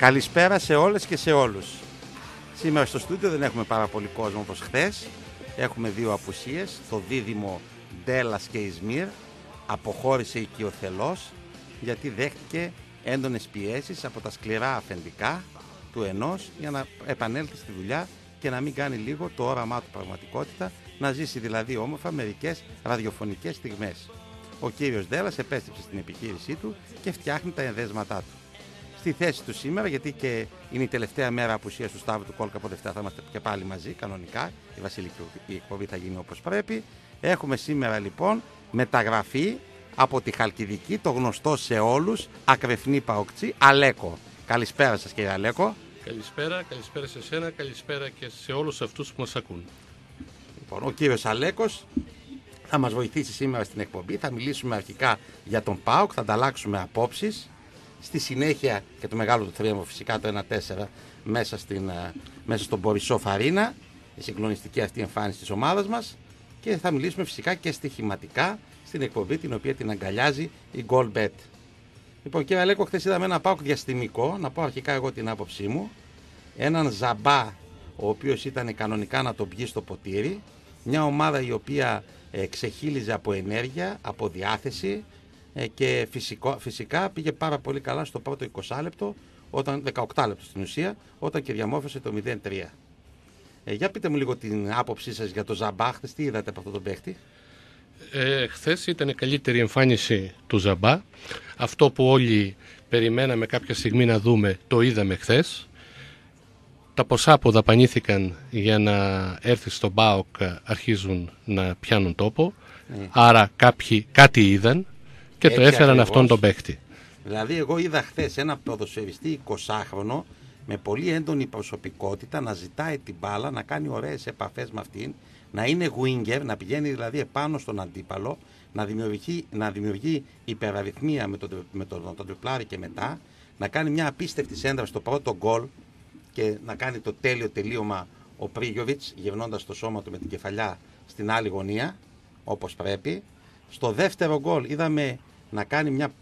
Καλησπέρα σε όλες και σε όλους. Σήμερα στο στούντιο δεν έχουμε πάρα πολύ κόσμο όπως χθες. Έχουμε δύο απουσίες. Το δίδυμο Ντέλλας και Ισμύρ αποχώρησε οικειοθελώς γιατί δέχτηκε έντονες πιέσεις από τα σκληρά αφεντικά του ενός για να επανέλθει στη δουλειά και να μην κάνει λίγο το όραμά του πραγματικότητα, να ζήσει δηλαδή όμορφα μερικές ραδιοφωνικές στιγμές. Ο κύριος Ντέλλας επέστρεψε στην επιχείρησή του και φτιάχνει τα ενδέσματά του. Στη θέση του σήμερα, γιατί και είναι η τελευταία μέρα απουσίας του Σταύρου του Κόλκα, από Δευτέρα θα είμαστε και πάλι μαζί κανονικά, η βασιλική εκπομπή θα γίνει όπως πρέπει. Έχουμε σήμερα λοιπόν μεταγραφή από τη Χαλκιδική, το γνωστό σε όλους ακρεφνή παοκτσί, Αλέκο. Καλησπέρα σας κύριε Αλέκο. Καλησπέρα σε σένα, καλησπέρα και σε όλους αυτούς που μας ακούν. Λοιπόν, ο κύριος Αλέκος θα μας βοηθήσει σήμερα στην εκπομπή. Θα μιλήσουμε αρχικά για τον ΠΑΟΚ, θα ανταλλάξουμε απόψεις. Στη συνέχεια και το μεγάλο του θρίαμβο φυσικά το 1-4 μέσα στον Μπορισόφ Αρίνα, η συγκλονιστική αυτή εμφάνιση της ομάδας μας, και θα μιλήσουμε φυσικά και στοιχηματικά στην εκπομπή την οποία την αγκαλιάζει η GoalBet. Λοιπόν κύριε Αλέκο, χθες είδαμε ένα ΠΑΟΚ διαστημικό, να πω αρχικά εγώ την άποψή μου, έναν Ζαμπά ο οποίος ήταν κανονικά να τον πιει στο ποτήρι, μια ομάδα η οποία ξεχύλιζε από ενέργεια, από διάθεση, και φυσικά πήγε πάρα πολύ καλά στο πρώτο 20 λεπτό, 18 λεπτό στην ουσία, όταν και διαμόρφωσε το 0-3. Για πείτε μου λίγο την άποψή σας για το Ζαμπά, χθες τι είδατε από αυτόν τον παίχτη? Χθες ήταν η καλύτερη εμφάνιση του Ζαμπά. Αυτό που όλοι περιμέναμε κάποια στιγμή να δούμε, το είδαμε χθες. Τα ποσά που δαπανήθηκαν για να έρθει στον ΠΑΟΚ αρχίζουν να πιάνουν τόπο. Άρα κάποιοι κάτι είδαν και έτσι το έφεραν ακριβώς αυτόν τον παίχτη. Δηλαδή εγώ είδα χθες ένα ποδοσφαιριστή 20χρονο με πολύ έντονη προσωπικότητα να ζητάει την μπάλα, να κάνει ωραίες επαφές με αυτήν, να είναι winger, να πηγαίνει δηλαδή επάνω στον αντίπαλο, να δημιουργεί υπεραριθμία με τον τριπλάρι και μετά, να κάνει μια απίστευτη σέντρα στο πρώτο γκολ και να κάνει το τέλειο τελείωμα ο Πρίγιοβιτς γυρνώντας το σώμα του με την κεφαλιά στην άλλη γωνία όπως πρέπει. Στο δεύτερο γκολ είδαμε να κάνει μια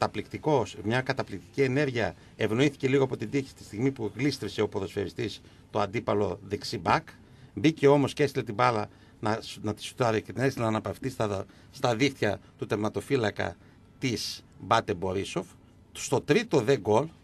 καταπληκτική ενέργεια, ευνοήθηκε λίγο από την τύχη στη στιγμή που γλίστρισε ο ποδοσφαιριστής το αντίπαλο δεξί μπακ, μπήκε όμως και έστειλε την μπάλα να τη σουτάρει και την έστειλε να αναπαυτεί στα δίχτυα του τερματοφύλακα της Μπάτε Μπορισόφ. Στο τρίτο δε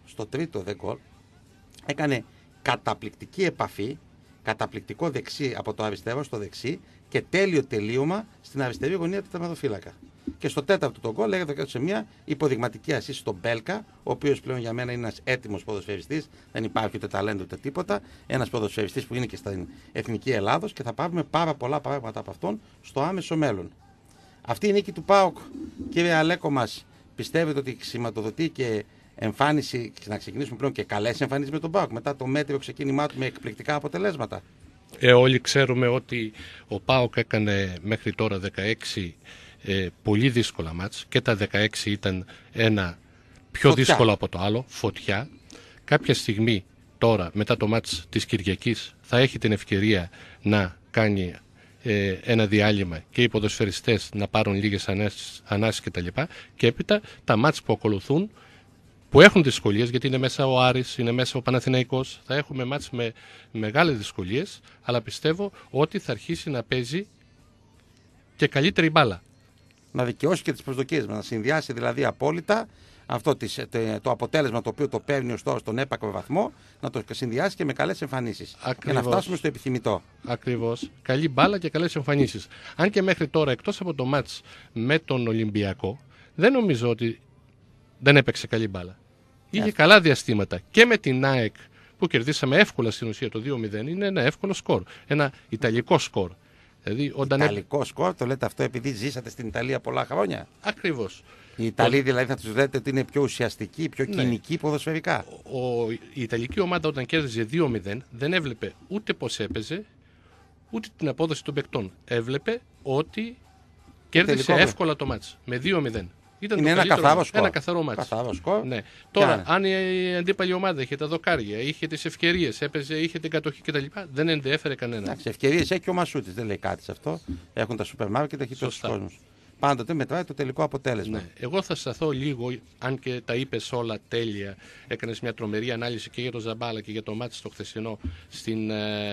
γκολ έκανε καταπληκτική επαφή, καταπληκτικό δεξί από το αριστερό στο δεξί και τέλειο τελείωμα στην αριστερή γωνία του τερματοφύλακα. Και στο τέταρτο το γκολ λέγεται σε μια υποδειγματική ασίστ στον Μπέλκα, ο οποίος πλέον για μένα είναι ένας έτοιμος ποδοσφαιριστής, δεν υπάρχει ούτε ταλέντο ούτε τίποτα. Ένας ποδοσφαιριστής που είναι και στην εθνική Ελλάδος και θα πάρουμε πάρα πολλά πράγματα από αυτόν στο άμεσο μέλλον. Αυτή η νίκη του ΠΑΟΚ, κύριε Αλέκο μας, πιστεύετε ότι σηματοδοτεί και εμφάνιση, να ξεκινήσουμε πλέον και καλές εμφανίσεις με τον ΠΑΟΚ μετά το μέτριο ξεκίνημά του με εκπληκτικά αποτελέσματα? Όλοι ξέρουμε ότι ο ΠΑΟΚ έκανε μέχρι τώρα 16 πολύ δύσκολα μάτς και τα 16 ήταν ένα πιο φωτιά δύσκολο από το άλλο, φωτιά. Κάποια στιγμή τώρα μετά το μάτς της Κυριακής θα έχει την ευκαιρία να κάνει ένα διάλειμμα και οι ποδοσφαιριστές να πάρουν λίγες ανάσεις κτλ. Και έπειτα τα μάτς που ακολουθούν που έχουν δυσκολίες, γιατί είναι μέσα ο Άρης, είναι μέσα ο Παναθηναϊκός, θα έχουμε μάτς με μεγάλες δυσκολίες, αλλά πιστεύω ότι θα αρχίσει να παίζει και καλύτερη μπάλα. Να δικαιώσει και τις προσδοκίες μας, να συνδυάσει δηλαδή απόλυτα αυτό το αποτέλεσμα το οποίο το παίρνει ως τώρα στον έπακρο βαθμό, να το συνδυάσει και με καλές εμφανίσεις. Για να φτάσουμε στο επιθυμητό. Ακριβώς. Καλή μπάλα και καλές εμφανίσεις. Αν και μέχρι τώρα, εκτός από το μάτς με τον Ολυμπιακό, δεν νομίζω ότι δεν έπαιξε καλή μπάλα. Είχε καλά διαστήματα και με την ΑΕΚ που κερδίσαμε εύκολα στην ουσία το 2-0. Είναι ένα εύκολο σκορ. Ένα ιταλικό σκορ. Δηλαδή, Ιταλικό σκορ, το λέτε αυτό επειδή ζήσατε στην Ιταλία πολλά χρόνια? Ακριβώς. Οι Ιταλοί δηλαδή θα τους λέτε ότι είναι πιο ουσιαστικοί, πιο κοινικοί ποδοσφαιρικά. Η Ιταλική ομάδα όταν κέρδιζε 2-0 δεν έβλεπε ούτε πώς έπαιζε, ούτε την απόδοση των παικτών. Έβλεπε ότι κέρδισε εύκολα το μάτς με 2-0. Είναι ένα καθαρό σκορ. Ένα καθαρό μάτς. Ναι. Τώρα, αν η αντίπαλη ομάδα είχε τα δοκάρια, είχε τις ευκαιρίες, είχε την κατοχή κτλ., δεν ενδιέφερε κανένα. Ευκαιρίες έχει και ο Μασούτης, δεν λέει κάτι σε αυτό. Έχουν τα σούπερ μάρκετ, έχει τόσους κόσμους. Πάντοτε μετράει το τελικό αποτέλεσμα. Ναι. Εγώ θα σταθώ λίγο, αν και τα είπες όλα τέλεια, έκανες μια τρομερή ανάλυση και για το Ζαμπάλα και για το μάτς το χθεσινό στην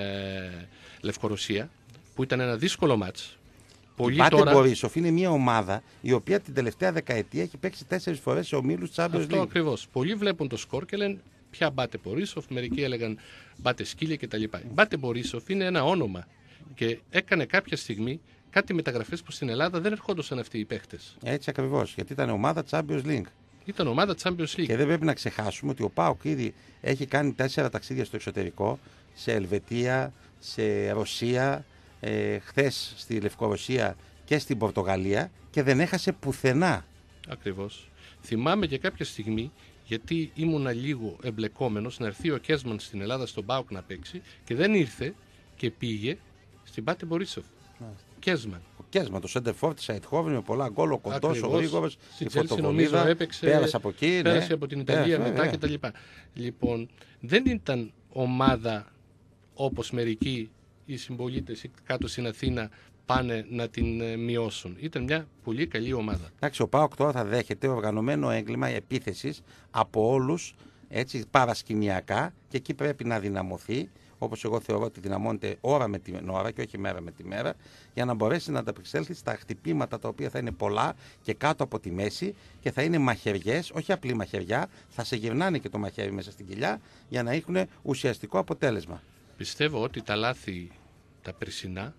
Λευκορωσία, που ήταν ένα δύσκολο μάτς. Η Μπάτε Μπορίσοφ είναι μια ομάδα η οποία την τελευταία δεκαετία έχει παίξει 4 φορές σε ομίλους Champions League. Αυτό ακριβώς. Πολλοί βλέπουν το σκορ και λένε ποια Μπάτε Μπορίσοφ, μερικοί έλεγαν Μπάτε Σκύλια κτλ. Η Μπάτε Μπορίσοφ είναι ένα όνομα και έκανε κάποια στιγμή κάτι μεταγραφές που στην Ελλάδα δεν ερχόντουσαν αυτοί οι παίχτες. Έτσι ακριβώς, γιατί ήταν ομάδα Champions League. Ήταν ομάδα Champions League. Και δεν πρέπει να ξεχάσουμε ότι ο ΠΑΟΚ ήδη έχει κάνει 4 ταξίδια στο εξωτερικό, σε Ελβετία, σε Ρωσία, χθες στη Λευκορωσία και στην Πορτογαλία και δεν έχασε πουθενά. Ακριβώς. Θυμάμαι και κάποια στιγμή, γιατί ήμουνα λίγο εμπλεκόμενος, να έρθει ο Κέσμαν στην Ελλάδα στον ΠΑΟΚ να παίξει και δεν ήρθε και πήγε στην Μπάτε Μπορίσοφ. Κέσμαν. Ο Κέσμαν, το Σέντερφορ της Αιτχόβεν με πολλά γκολ, ο κοντός, ο γρήγορος, η φωτοβολίδα, πέρασε από εκεί. Πέρασε από την Ιταλία μετά κτλ. Λοιπόν, δεν ήταν ομάδα όπως μερικοί οι συμπολίτες κάτω στην Αθήνα πάνε να την μειώσουν. Ήταν μια πολύ καλή ομάδα. Εντάξει, ο ΠΑΟΚ τώρα θα δέχεται οργανωμένο έγκλημα επίθεσης από όλους, έτσι, παρασκηνιακά, και εκεί πρέπει να δυναμωθεί, όπως εγώ θεωρώ ότι δυναμώνεται ώρα με την ώρα και όχι μέρα με τη μέρα, για να μπορέσει να ανταπεξέλθει στα χτυπήματα τα οποία θα είναι πολλά και κάτω από τη μέση και θα είναι μαχαιριές, όχι απλή μαχαιριά, θα σε γυρνάνε και το μαχαίρι μέσα στην κοιλιά για να έχουν ουσιαστικό αποτέλεσμα. Πιστεύω ότι τα λάθη τα περσινά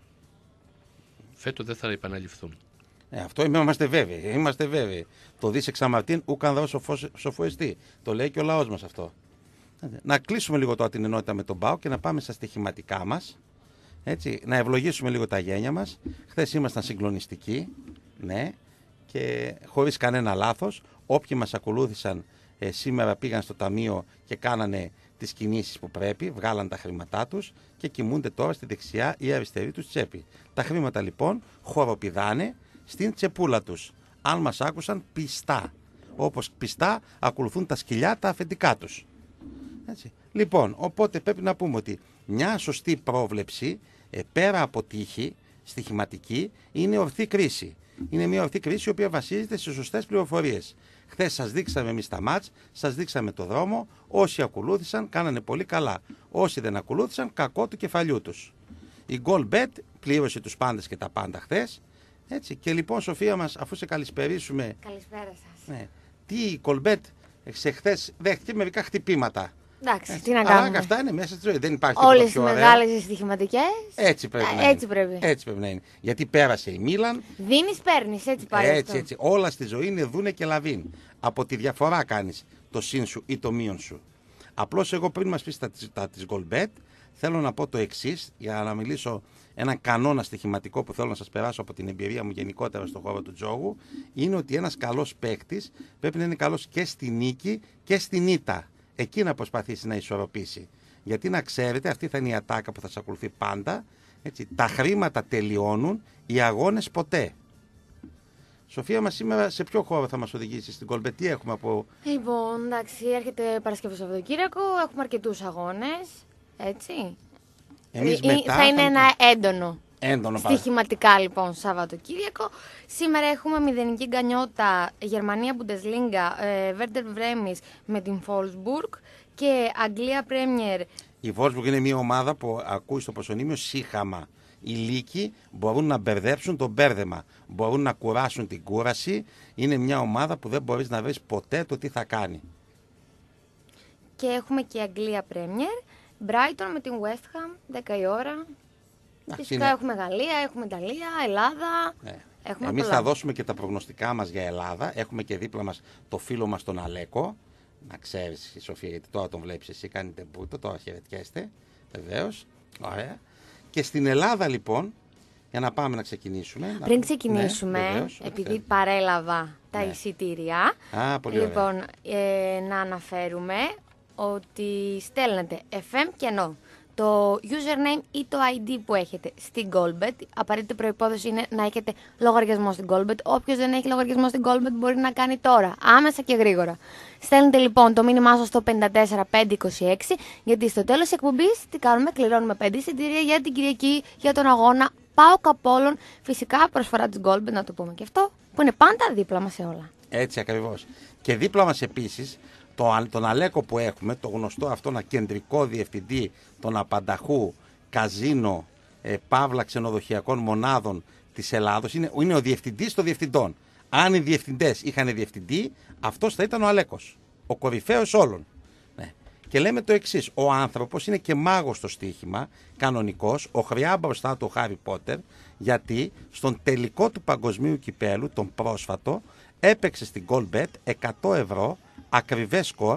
φέτος δεν θα επαναληφθούν. Αυτό είμαστε βέβαιοι. Το δεις εξαμαρτήν ούκαν δω σοφοεστή. Το λέει και ο λαός μας αυτό. Να κλείσουμε λίγο τώρα την ενότητα με τον ΠΑΟΚ και να πάμε στα στοιχηματικά μας. Έτσι, να ευλογήσουμε λίγο τα γένια μας. Χθες ήμασταν συγκλονιστικοί, ναι, και χωρίς κανένα λάθος. Όποιοι μας ακολούθησαν σήμερα πήγαν στο ταμείο και κάνανε τις κινήσεις που πρέπει, βγάλαν τα χρήματά τους και κοιμούνται τώρα στη δεξιά ή αριστερή τους τσέπη. Τα χρήματα λοιπόν χοροπηδάνε στην τσεπούλα τους. Αν μας άκουσαν πιστά, όπως πιστά ακολουθούν τα σκυλιά τα αφεντικά τους. Έτσι. Λοιπόν, οπότε πρέπει να πούμε ότι μια σωστή πρόβλεψη, πέρα από τύχη στοιχηματική, είναι ορθή κρίση. Είναι μια ορθή κρίση η οποία βασίζεται σε σωστές πληροφορίες. Χθες σας δείξαμε εμείς τα μάτς, σας δείξαμε το δρόμο. Όσοι ακολούθησαν κάνανε πολύ καλά. Όσοι δεν ακολούθησαν, κακό του κεφαλιού τους. Η GoalBet πλήρωσε τους πάντες και τα πάντα χθες. Έτσι. Και λοιπόν, Σοφία μας, αφού σε καλησπερίσουμε. Καλησπέρα σας. Ναι. Τι η GoalBet σε χθες δέχτηκε μερικά χτυπήματα. Εντάξει, τι να κάνουμε. Αλλά αυτά είναι μέσα στη ζωή. Δεν υπάρχει όλες οι μεγάλες στοιχηματικές. Έτσι πρέπει να είναι. Έτσι πρέπει να είναι. Γιατί πέρασε η Μίλαν. Δίνεις, παίρνεις, έτσι πάει. Έτσι. Όλα στη ζωή είναι δούνε και λαβίν. Από τη διαφορά κάνεις το συν σου ή το μείον σου. Απλώς εγώ πριν μας πεις τα της GoalBet, θέλω να πω το εξής, για να μιλήσω έναν κανόνα στοιχηματικό που θέλω να σας περάσω από την εμπειρία μου γενικότερα στον χώρο του τζόγου, είναι ότι ένας καλός παίκτης πρέπει να είναι καλός και στη νίκη και στην ήττα. Εκεί να προσπαθήσει να ισορροπήσει. Γιατί να ξέρετε, αυτή θα είναι η ατάκα που θα σας ακολουθεί πάντα. Έτσι, τα χρήματα τελειώνουν, οι αγώνες ποτέ. Σοφία μας, σήμερα σε ποιο χώρο θα μας οδηγήσει στην GoalBet, τι έχουμε από... Λοιπόν, εντάξει, έρχεται Παρασκευό Σαββατοκύριακο, έχουμε αρκετούς αγώνες, έτσι. Εμείς μετά θα είναι ένα έντονο στοιχηματικά λοιπόν Σαββατοκύριακο. Σήμερα έχουμε μηδενική γκανιότα Γερμανία Bundesliga, Werder Bremen με την Wolfsburg και Αγγλία Premier. Η Wolfsburg είναι μια ομάδα που ακούει στο προσωνύμιο σύχαμα. Οι λύκοι μπορούν να μπερδέψουν το μπέρδεμα, μπορούν να κουράσουν την κούραση. Είναι μια ομάδα που δεν μπορείς να βρεις ποτέ το τι θα κάνει. Και έχουμε και Αγγλία Premier, Brighton με την West Ham, 10 η ώρα. Φυσικά έχουμε Γαλλία, έχουμε Ιταλία, Ελλάδα. Ναι. Έχουμε Εμείς πολλά. θα δώσουμε και τα προγνωστικά μας για Ελλάδα. Έχουμε και δίπλα μας το φίλο μας τον Αλέκο. Να ξέρεις, Σοφία, γιατί τώρα τον βλέπεις εσύ, κάνετε μπούτο, τώρα χαιρετιέστε. Βεβαίως. Ωραία. Και στην Ελλάδα λοιπόν, για να πάμε να ξεκινήσουμε. Πριν ξεκινήσουμε, ναι, βεβαίως, επειδή παρέλαβα τα εισιτήρια, πολύ λοιπόν, να αναφέρουμε ότι στέλνετε FM κενό. Το username ή το ID που έχετε στην GoalBet, απαραίτητη προϋπόθεση είναι να έχετε λογαριασμό στην GoalBet. Όποιος δεν έχει λογαριασμό στην GoalBet μπορεί να κάνει τώρα, άμεσα και γρήγορα. Στέλνετε λοιπόν το μήνυμά σας στο 54526, γιατί στο τέλος της εκπομπής τι κάνουμε, κληρώνουμε 5 εισιτήρια για την Κυριακή για τον αγώνα ΠΑΟΚ Απόλλων, φυσικά προσφορά της Goldbet, να το πούμε και αυτό, που είναι πάντα δίπλα μας σε όλα. Έτσι ακριβώς. Και δίπλα μας επίσης τον Αλέκο που έχουμε, το γνωστό αυτό κεντρικό διευθυντή των απανταχού καζίνο παύλα ξενοδοχειακών μονάδων της Ελλάδος. Είναι ο διευθυντής των διευθυντών. Αν οι διευθυντές είχαν διευθυντή, αυτός θα ήταν ο Αλέκος, ο κορυφαίος όλων. Ναι. Και λέμε το εξής, ο άνθρωπος είναι και μάγος στο στοίχημα, κανονικός, ο χρειά μπροστά του ο Χάρι Πότερ, γιατί στον τελικό του παγκοσμίου κυπέλου, τον πρόσφατο, έπαιξε στην Goldbet 100 ευρώ, ακριβές σκορ,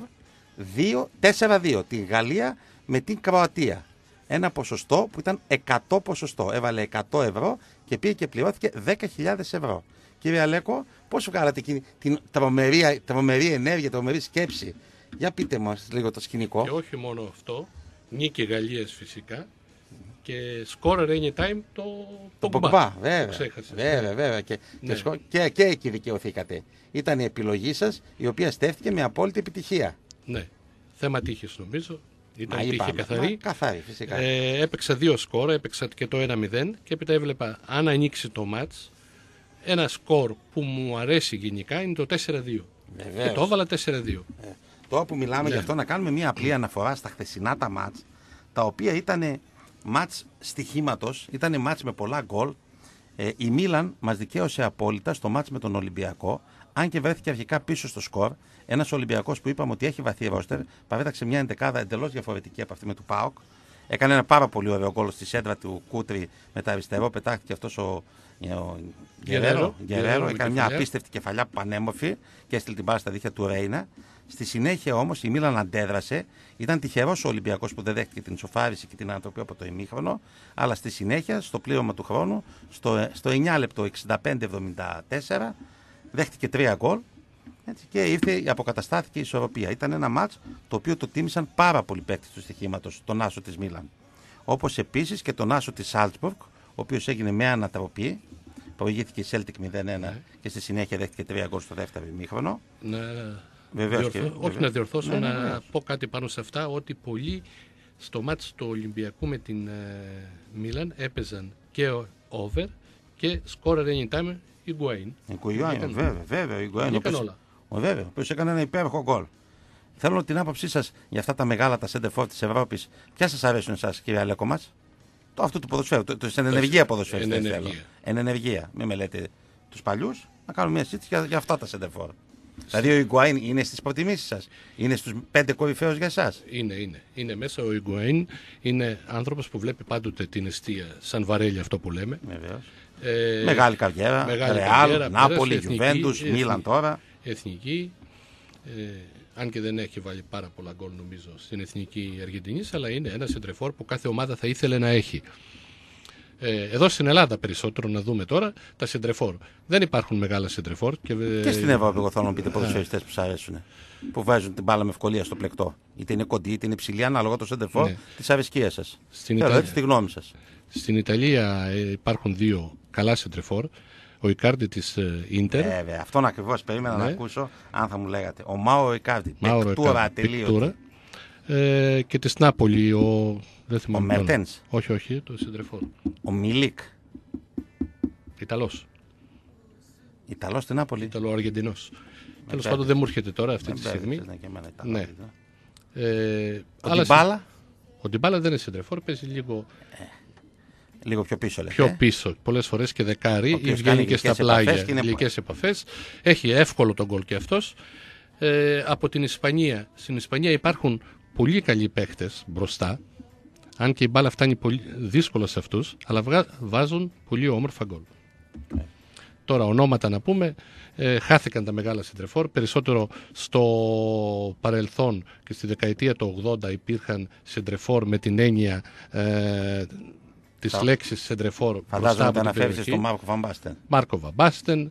4-2, την Γαλλία με την Κροατία. Ένα ποσοστό που ήταν 100 ποσοστό. Έβαλε 100 ευρώ και πήγε και πληρώθηκε 10.000 ευρώ. Κύριε Αλέκο, πώς βγάλατε την τρομερή ενέργεια, τρομερή σκέψη? Για πείτε μας λίγο το σκηνικό. Και όχι μόνο αυτό, νίκη Γαλλίας φυσικά και scorer anytime το Πογμπά. Βέβαια. Και εκεί δικαιωθήκατε. Ήταν η επιλογή σας, η οποία στέφθηκε με απόλυτη επιτυχία. Ναι, θέμα τύχης νομίζω. Ήταν τύχη καθαρή. Καθαρή, φυσικά. Έπαιξα 2 σκορ, έπαιξα και το 1-0 και έπειτα έβλεπα αν ανοίξει το μάτς. Ένα σκορ που μου αρέσει γενικά είναι το 4-2. Και το έβαλα 4-2. Τώρα που μιλάμε γι' αυτό, να κάνουμε μια απλή αναφορά στα χθεσινά τα μάτς, τα οποία ήταν μάτς στοιχήματος, ήταν μάτς με πολλά γκολ. Η Μίλαν μας δικαίωσε απόλυτα στο μάτς με τον Ολυμπιακό, αν και βρέθηκε αρχικά πίσω στο σκορ. Ένας Ολυμπιακός που είπαμε ότι έχει βαθύ ρόστερ, παρέταξε μια εντεκάδα εντελώς διαφορετική από αυτή με του ΠΑΟΚ. Έκανε ένα πάρα πολύ ωραίο γκολ στη σέντρα του Κούτρι με τα αριστερό, πετάχτηκε αυτός ο Γκερέρο. Έκανε μια απίστευτη κεφαλιά πανέμορφη και έστειλε την μπάλα στα δίχτυα του Ρέινα. Στη συνέχεια όμως η Μίλαν αντέδρασε. Ήταν τυχερός ο Ολυμπιακός που δεν δέχτηκε την ισοφάριση και την ανατροπή από το ημίχρονο. Αλλά στη συνέχεια, στο πλήρωμα του χρόνου, στο 9 λεπτό 65-74, δέχτηκε 3 γκολ. Έτσι, και αποκαταστάθηκε η ισορροπία. Ήταν ένα μάτς το οποίο το τίμησαν πάρα πολλοί παίκτες του στοιχήματος, τον άσο της Μίλαν. Όπως επίσης και τον άσο της Σάλτσμπουργκ, ο οποίος έγινε με ανατροπή. Προηγήθηκε η Celtic 0-1 και στη συνέχεια δέχτηκε 3 γκολ στο δεύτερο ημίχρονο. Όχι να διορθώσω, να πω κάτι πάνω σε αυτά, ότι πολλοί στο μάτς του Ολυμπιακού με την Μίλαν έπαιζαν και over και scorer anytime Higuaín. Βέβαια, ο οποίος έκανε ένα υπέροχο γκολ. Θέλω την άποψή σας για αυτά τα μεγάλα τα center-for της Ευρώπης. Ποια σας αρέσουν εσάς, κύριε Αλέκο μας? Αυτό του ποδοσφαίρου, το ενεργεία ποδοσφαίρου. Εν ενεργεία. Μην με λέτε τους παλιούς, να κάνουμε μια συζήτηση για αυτά τα center-for. Δηλαδή ο Higuaín είναι στις προτιμήσεις σας? Είναι στους 5 κορυφαίους για εσάς? Είναι μέσα ο Higuaín. Είναι άνθρωπος που βλέπει πάντοτε την εστία σαν βαρέλια, αυτό που λέμε. Μεγάλη καριέρα. Ρεάλ, Νάπολη, Γιουβέντους, Μίλαν τώρα. Εθνική. Αν και δεν έχει βάλει πάρα πολλά γκολ νομίζω στην εθνική Αργεντινής, αλλά είναι ένα σεντρεφόρ που κάθε ομάδα θα ήθελε να έχει. Εδώ στην Ελλάδα περισσότερο να δούμε τώρα τα σεντρεφόρ. Δεν υπάρχουν μεγάλα σεντρεφόρ. Και στην Ευρώπη, εγώ θέλω να πείτε ποδοσφαιριστές που σας αρέσουν. Που βάζουν την μπάλα με ευκολία στο πλεκτό. Είτε είναι κοντή, είτε είναι ψηλή, ανάλογα το σεντρεφόρ της αρισκίας σας. Θέλω έτσι τη γνώμη σας. Στην Ιταλία υπάρχουν 2 καλά σεντρεφόρ. Ο Ικάρντι της Ίντερ. Βέβαια, αυτόν ακριβώς περίμενα να ακούσω, αν θα μου λέγατε. Ο Μάουρο Ικάρντι. Πεκτούρα ατελείωτη. Και της Νάπολη ο Μέρτενς. Όχι, το σεντρεφόρ. Ο Μιλίκ. Ιταλός στην Νάπολη. Ιταλο-Αργεντινός. Τέλος πάντων δεν μου έρχεται τώρα αυτή τη στιγμή. Ο Ντιμπάλα. Ο Ντιμπάλα δεν είναι σεντρεφόρ, παίζει λίγο πιο πίσω. Πιο πίσω, πολλές φορές και δεκάρι, ή βγαίνει και στα πλάγια, ηλικές επαφές. Έχει εύκολο τον γκολ και αυτός. Από την Ισπανία. Στην Ισπανία υπάρχουν πολύ καλοί παίχτες μπροστά, αν και η μπάλα φτάνει πολύ δύσκολα σε αυτούς, αλλά βάζουν πολύ όμορφα γκολ. Τώρα ονόματα να πούμε, χάθηκαν τα μεγάλα σεντρεφόρ, περισσότερο στο παρελθόν και στη δεκαετία του 80 υπήρχαν σεντρεφόρ με την έννοια της λέξης σεντρεφόρ. Φαντάζομαι ότι αναφέρεσαι στον Μάρκο Βαν Μπάστεν. Μάρκο Βαν Μπάστεν,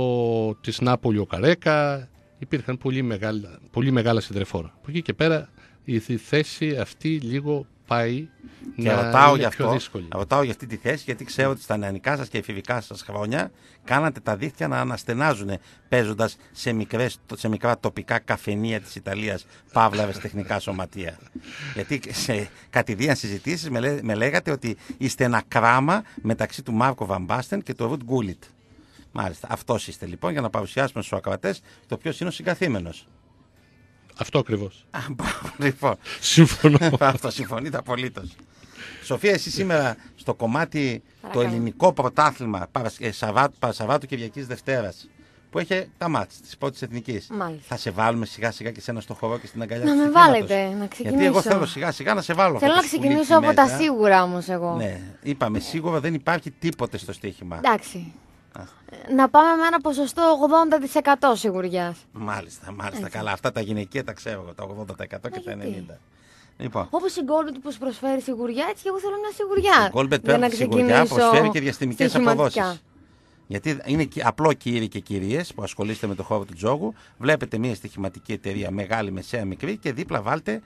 της Νάπολη ο Καρέκα, υπήρχαν πολύ μεγάλα σεντρεφόρ. Από εκεί και πέρα η θέση αυτή λίγο πάει Και να ρωτάω είναι γι' πιο αυτό, δύσκολη. ρωτάω για αυτή τη θέση, γιατί ξέρω ότι στα νεανικά σας και εφηβικά σας χρόνια κάνατε τα δίχτυα να αναστενάζουν παίζοντας σε μικρά τοπικά καφενεία της Ιταλίας, παύλα τεχνικά σωματεία. Γιατί σε κατηδίαν συζητήσεις με λέγατε ότι είστε ένα κράμα μεταξύ του Μάρκο Βαμπάστεν και του Ρουτ Γκούλιτ. Μάλιστα, αυτός είστε λοιπόν, για να παρουσιάσουμε στους ακροατές το ποιος είναι ο συγκαθήμενος. Αυτό ακριβώς. Λοιπόν, Συμφωνώ. αυτό συμφωνείτε απολύτως. Σοφία, εσύ σήμερα στο κομμάτι Παρακαλώ. το ελληνικό πρωτάθλημα Σαββάτου Κυριακής Δευτέρας, που έχει τα μάτς της πρώτης εθνικής, Μάλιστα. θα σε βάλουμε σιγά σιγά και σένα στο χορό και στην αγκαλιά Να του με στοιχήματος? βάλετε, να ξεκινήσω. Γιατί εγώ θέλω σιγά σιγά να σε βάλω. Θέλω αυτό να το ξεκινήσω σκουλίκι από τα μέσα. σίγουρα όμως εγώ. Ναι, είπαμε σίγουρα δεν υπάρχει τίποτε στο στοίχημα. Εντάξει. Να πάμε με ένα ποσοστό 80% σιγουριάς. Μάλιστα, Έτσι. καλά. Αυτά τα γυναικεία τα ξέρω εγώ, τα 80% και τα γιατί? 90%. Λοιπόν, Όπως η Goldbet που σου προσφέρει σιγουριά, έτσι και εγώ θέλω μια σιγουριά. η Goldbet Για να πέρα σιγουριά ξεκινήσω προσφέρει και διαστημικές στοιχηματικά. αποδόσεις. Γιατί είναι απλό, κύριοι και κυρίες που ασχολείστε με το χώρο του τζόγου, βλέπετε μια στοιχηματική εταιρεία μεγάλη, μεσαία, μικρή και δίπλα βάλτε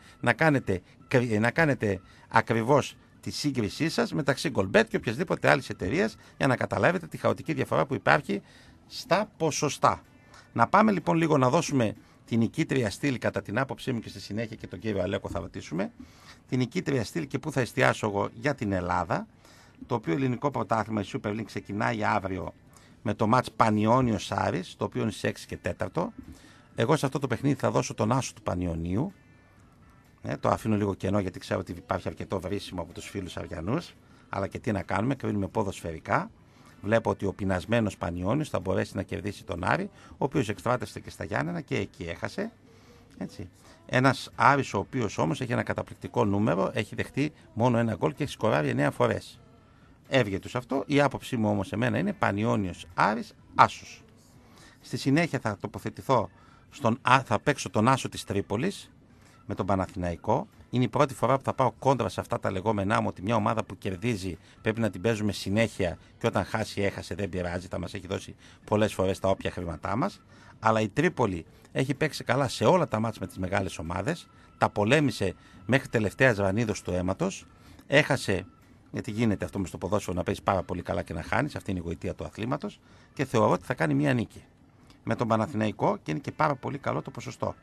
να κάνετε ακριβώς τη σύγκρισή σας μεταξύ Goldbet και οποιασδήποτε άλλης εταιρείας για να καταλάβετε τη χαοτική διαφορά που υπάρχει στα ποσοστά. Να πάμε λοιπόν λίγο να δώσουμε την νικήτρια στήλη κατά την άποψή μου και στη συνέχεια και τον κύριο Αλέκο θα ρωτήσουμε. Την νικήτρια στήλη και πού θα εστιάσω εγώ για την Ελλάδα, το οποίο ελληνικό πρωτάθλημα η Super League ξεκινάει αύριο με το μάτς Πανιώνιος Άρης, το οποίο είναι στις 6 και 4. Εγώ σε αυτό το παιχνίδι θα δώσω τον άσο του Πανιωνίου. Το αφήνω λίγο κενό γιατί ξέρω ότι υπάρχει αρκετό βρίσιμο από τους φίλους Αριανούς. Αλλά και τι να κάνουμε, κρίνουμε ποδοσφαιρικά. Βλέπω ότι ο πεινασμένος Πανιώνιος θα μπορέσει να κερδίσει τον Άρη, ο οποίος εξτράτευσε και στα Γιάννενα και εκεί έχασε. Έτσι. Ένας Άρης ο οποίος όμως έχει ένα καταπληκτικό νούμερο, έχει δεχτεί μόνο ένα γκολ και έχει σκοράρει 9 φορές. Έβγε τους αυτό. Η άποψή μου όμως εμένα είναι Πανιώνιος Άρης άσος. Στη συνέχεια θα τοποθετηθώ θα παίξω τον άσο της Τρίπολης με τον Παναθηναϊκό. Είναι η πρώτη φορά που θα πάω κόντρα σε αυτά τα λεγόμενά μου ότι μια ομάδα που κερδίζει πρέπει να την παίζουμε συνέχεια και όταν χάσει έχασε δεν πειράζει, θα μας έχει δώσει πολλές φορές τα όποια χρήματά μας. Αλλά η Τρίπολη έχει παίξει καλά σε όλα τα μάτς με τις μεγάλες ομάδες, τα πολέμησε μέχρι τελευταία ρανίδος του αίματος, έχασε, γιατί γίνεται αυτό με στο ποδόσφαιρο να παίζει πάρα πολύ καλά και να χάνεις, αυτή είναι η γοητεία του αθλήματος και θεωρώ ότι θα κάνει μια νίκη με τον Παναθηναϊκό και είναι και πάρα πολύ καλό το ποσοστό.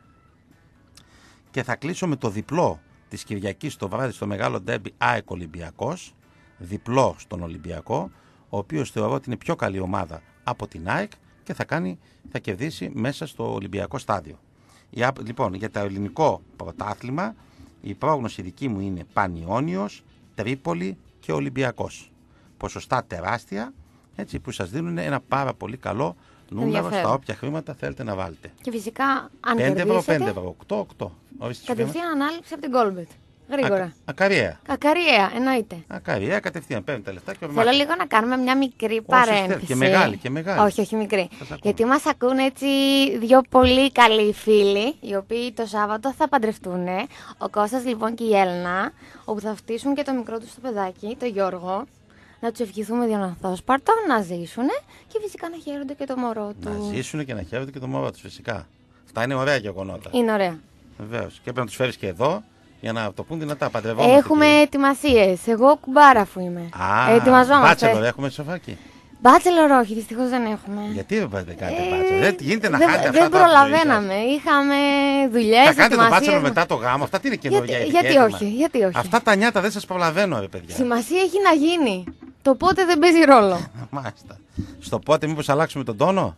Και θα κλείσω με το διπλό της Κυριακής το βράδυ στο μεγάλο ντέρμπι ΑΕΚ Ολυμπιακός, διπλό στον Ολυμπιακό, ο οποίος θεωρώ ότι είναι πιο καλή ομάδα από την ΑΕΚ και θα κερδίσει μέσα στο Ολυμπιακό στάδιο. Λοιπόν, για το ελληνικό πρωτάθλημα η πρόγνωση δική μου είναι Πανιώνιος, Τρίπολη και Ολυμπιακός. Ποσοστά τεράστια, έτσι, που σας δίνουν ένα πάρα πολύ καλό νούμερο στα όποια χρήματα θέλετε να βάλετε. Και φυσικά, αν 5 ευρώ, κερδίσετε, 5 ευρώ, 8. κατευθείαν ανάληψη από την Goldbet. Γρήγορα. Ακαριέα. Ακαριέα, εννοείται. Ακαριέα, κατευθείαν παίρνει τα λεφτά και Θέλω λίγο να κάνουμε μια μικρή παρένθεση. Και μεγάλη, και μεγάλη. Όχι μικρή. Γιατί μας ακούν έτσι δύο πολύ καλοί φίλοι, οι οποίοι το Σάββατο θα παντρευτούν. Ο Κώστας λοιπόν και η Έλληνα, όπου θα φτύσουν και το μικρό του στο παιδάκι, το Γιώργο. Να τους ευχηθούμε διοναθόσπαρτο, να ζήσουν και φυσικά να χαίρονται και το μωρό του. Να ζήσουν και να χαίρονται και το μωρό τους, φυσικά. Αυτά είναι ωραία γεγονότα. Είναι ωραία. Βεβαίως. Και πρέπει να τους φέρεις και εδώ για να το πούν δυνατά. Παντρευόμαστε. Έχουμε ετοιμασίες. Εγώ κουμπάρα αφού είμαι. Ετοιμαζόμαστε. Μπάτσελορ, έχουμε σοφάκι. Μπάτσελορ, όχι, δυστυχώς δεν έχουμε. Γιατί δεν πάτε κάτι μπάτσελορ? Δεν γίνεται να χάνετε αυτά. Δεν προλαβαίναμε. Είχαμε δουλειές. Θα κάνετε το μπάτσελορ μετά το γάμο. Αυτά τι είναι καινούργια? Γιατί όχι. Αυτά τα νιάτα δεν σας προλαβαίνω, ρε παιδιά. Σημασία έχει να γίνει. Το πότε δεν παίζει ρόλο. Μάλιστα. Στο πότε μήπως αλλάξουμε τον τόνο?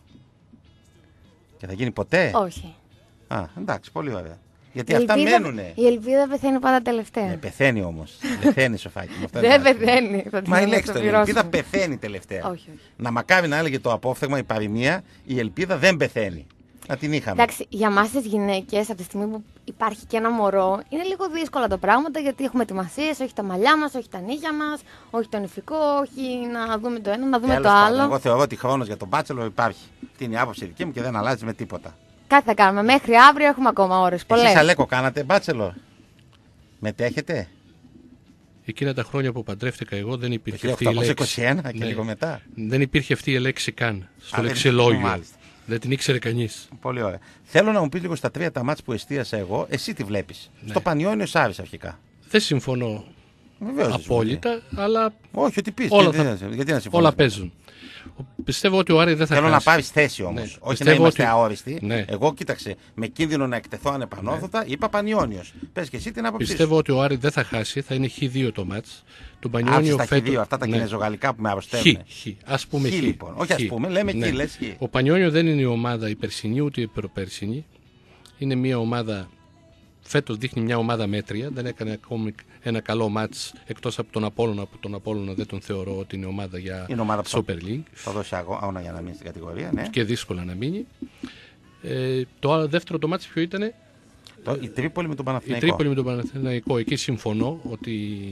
Και θα γίνει ποτέ? Όχι. Εντάξει, πολύ ωραία. Γιατί αυτά μένουνε. Η ελπίδα πεθαίνει πάντα τελευταία. Πεθαίνει όμως. Πεθαίνει, Σοφάκι. Δεν πεθαίνει. Μα η λέξη η ελπίδα πεθαίνει τελευταία. Όχι. Να μακάρι να έλεγε το απόφθεγμα, η παροιμία, η ελπίδα δεν πεθαίνει. Να την είχαμε. Εντάξει, για εμάς τις γυναίκες, από τη στιγμή που υπάρχει και ένα μωρό, είναι λίγο δύσκολα τα πράγματα γιατί έχουμε ετοιμασίες, όχι τα μαλλιά μας, όχι τα νύχια μας, όχι το νηφικό, όχι να δούμε το ένα, να δούμε το άλλο. Εγώ θεωρώ ότι χρόνος για τον μπάτσελο υπάρχει. Τι είναι η άποψη δική μου και δεν αλλάζει με τίποτα. Κάτι θα κάνουμε. Μέχρι αύριο έχουμε ακόμα ώρες. Πολλές. Εσείς, Αλέκο, κάνατε μπάτσελο? Μετέχετε? Εκείνα τα χρόνια που παντρεύτηκα εγώ δεν υπήρχε Το αυτή η λέξη. 1821 και λίγο μετά. Δεν υπήρχε αυτή η λέξη καν στο λεξιλόγιο. Μάλιστα. Δεν την ήξερε κανείς. Πολύ ωραία. Θέλω να μου πεις λίγο στα 3 τα μάτς που εστίασα εγώ, εσύ τι βλέπεις? Ναι. Στο Πανιώνιος Άρης αρχικά. Δεν συμφωνώ απόλυτα, αλλά. Όχι, ότι πεις. Γιατί να συμφωνείς? Όλα παίζουν. Πιστεύω ότι ο Άρης δεν θα Θέλω χάσει. να πάρεις θέση όμως. Ναι. Όχι να είμαστε ότι... αόριστοι. Ναι. Εγώ κοίταξε, με κίνδυνο να εκτεθώ ανεπανόρθωτα, είπα Πανιώνιος. Πες και εσύ την άποψή σου. Πιστεύω ότι ο Άρης δεν θα χάσει, θα είναι Χ2 το μάτς. Τον Πανιώνιο φέτος. Χ2, αυτά τα κινεζογαλλικά που με αρρωστεύουν. Χ. Ας πούμε Χ. Λοιπόν. Όχι, ας πούμε, λέμε ναι. Χ, λες Χ. Ο Πανιώνιο δεν είναι η ομάδα η περσινή ούτε η προπερσινή. Είναι μια ομάδα. Φέτος δείχνει μια ομάδα μέτρια, δεν έκανε ακόμη ένα καλό μάτς εκτός από τον Απόλλωνα. Από τον Απόλλωνα δεν τον θεωρώ ότι είναι ομάδα για Super League. Θα δώσει αγώνα για να μείνει στην κατηγορία, ναι. Και δύσκολα να μείνει. Το δεύτερο το μάτς ποιο ήτανε? Η Τρίπολη με τον Παναθηναϊκό. Η Τρίπολη με τον Παναθηναϊκό. Εκεί συμφωνώ ότι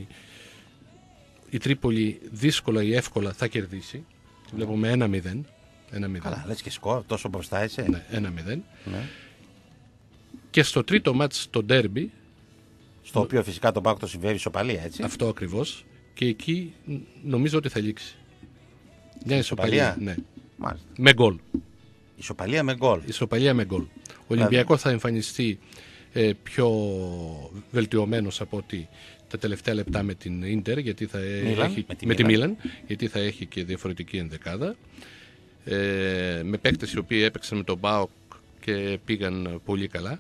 η Τρίπολη δύσκολα ή εύκολα θα κερδίσει. Βλέπω με 1-0. Καλά, λες και σκορ, τόσο μπροστά είσαι. Ναι, 1-0. Ναι. Και στο τρίτο μάτς το ντέρμπι. Στο οποίο φυσικά τον ΠΑΟΚ το συμβαίνει ισοπαλία, έτσι. Αυτό ακριβώς. Και εκεί νομίζω ότι θα λήξει. Μια ισοπαλία. Ναι. Μάλιστα. Με γκολ. Ισοπαλία με γκολ. Ισοπαλία με γκολ. Ο Ολυμπιακός θα εμφανιστεί πιο βελτιωμένος από ότι τα τελευταία λεπτά με την Ίντερ, γιατί θα έχει, με τη Μίλαν, γιατί θα έχει και διαφορετική ενδεκάδα. Με παίκτες οι οποίοι έπαιξαν με τον ΠΑΟΚ και πήγαν πολύ καλά.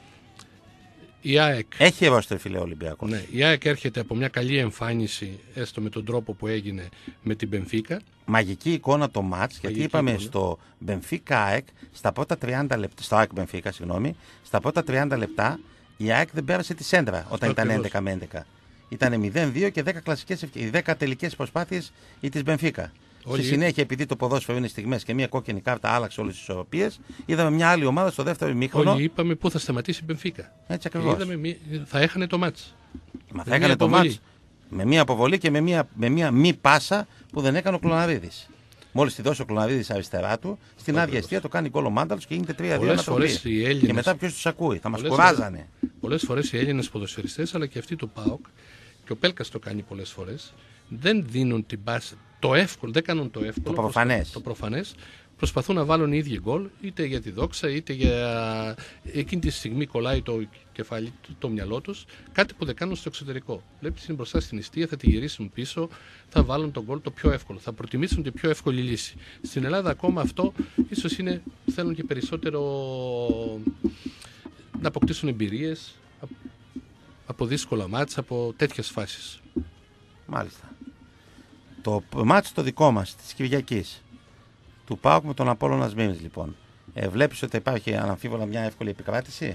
Η ΑΕΚ, έχει ευάστο φίλε ο Ολυμπιακός. Ναι, η ΑΕΚ έρχεται από μια καλή εμφάνιση, έστω με τον τρόπο που έγινε με την Μπενφίκα. Μαγική εικόνα το μάτς, γιατί είπαμε εικόνα. Στο Μπενφίκα ΑΕΚ, στα πρώτα 30 λεπτά, στο ΑΕΚ Μπενφίκα, συγγνώμη, στα πρώτα 30 λεπτά η ΑΕΚ δεν πέρασε τη σέντρα όταν ήταν 11 με 11. Ήταν 0-2 και 10 τελικές προσπάθειες η της Μπενφίκα. Στη συνέχεια, επειδή το ποδόσφαιρο είναι στιγμές και μια κόκκινη κάρτα άλλαξε όλες τις ισορροπίες, είδαμε μια άλλη ομάδα στο δεύτερο ημίχρονο. Όλοι είπαμε πού θα σταματήσει η Μπενφίκα. Έτσι ακριβώς. Θα έχανε το μάτς. Μα θα έκανε το μάτς με μια αποβολή και με μια μη πάσα που δεν έκανε ο Κλωναρίδης. Μόλις τη δώσει ο Κλωναρίδης αριστερά του, στην άδεια εστία το κάνει γκολ ο Μάνταλος και γίνεται 3-2 Έλληνες... Και μετά ποιος τους ακούει, θα μας κουράζανε. Πολλές φορές οι Έλληνες ποδοσφαιριστές, αλλά και αυτοί του ΠΑΟΚ, και ο Πέλκας το κάνει πολλές φορές, δεν δίνουν την πάση. Το εύκολο, δεν κάνουν το εύκολο. Το προφανές. Προσπαθούν να βάλουν οι ίδιοι γκολ, είτε για τη δόξα, είτε για. Εκείνη τη στιγμή κολλάει το κεφάλι, το μυαλό τους, κάτι που δεν κάνουν στο εξωτερικό. Βλέπεις είναι μπροστά στην ιστία, θα τη γυρίσουν πίσω, θα βάλουν τον γκολ το πιο εύκολο. Θα προτιμήσουν την πιο εύκολη λύση. Στην Ελλάδα ακόμα αυτό ίσως είναι. Θέλουν και περισσότερο να αποκτήσουν εμπειρίες από δύσκολα μάτς, από τέτοιες φάσεις. Μάλιστα. Το μάτσο το δικό μας της Κυριακής του ΠΑΟΚ με τον Απόλλωνα Σμύρνης, λοιπόν. Βλέπεις ότι υπάρχει αναμφίβολα μια εύκολη επικράτηση?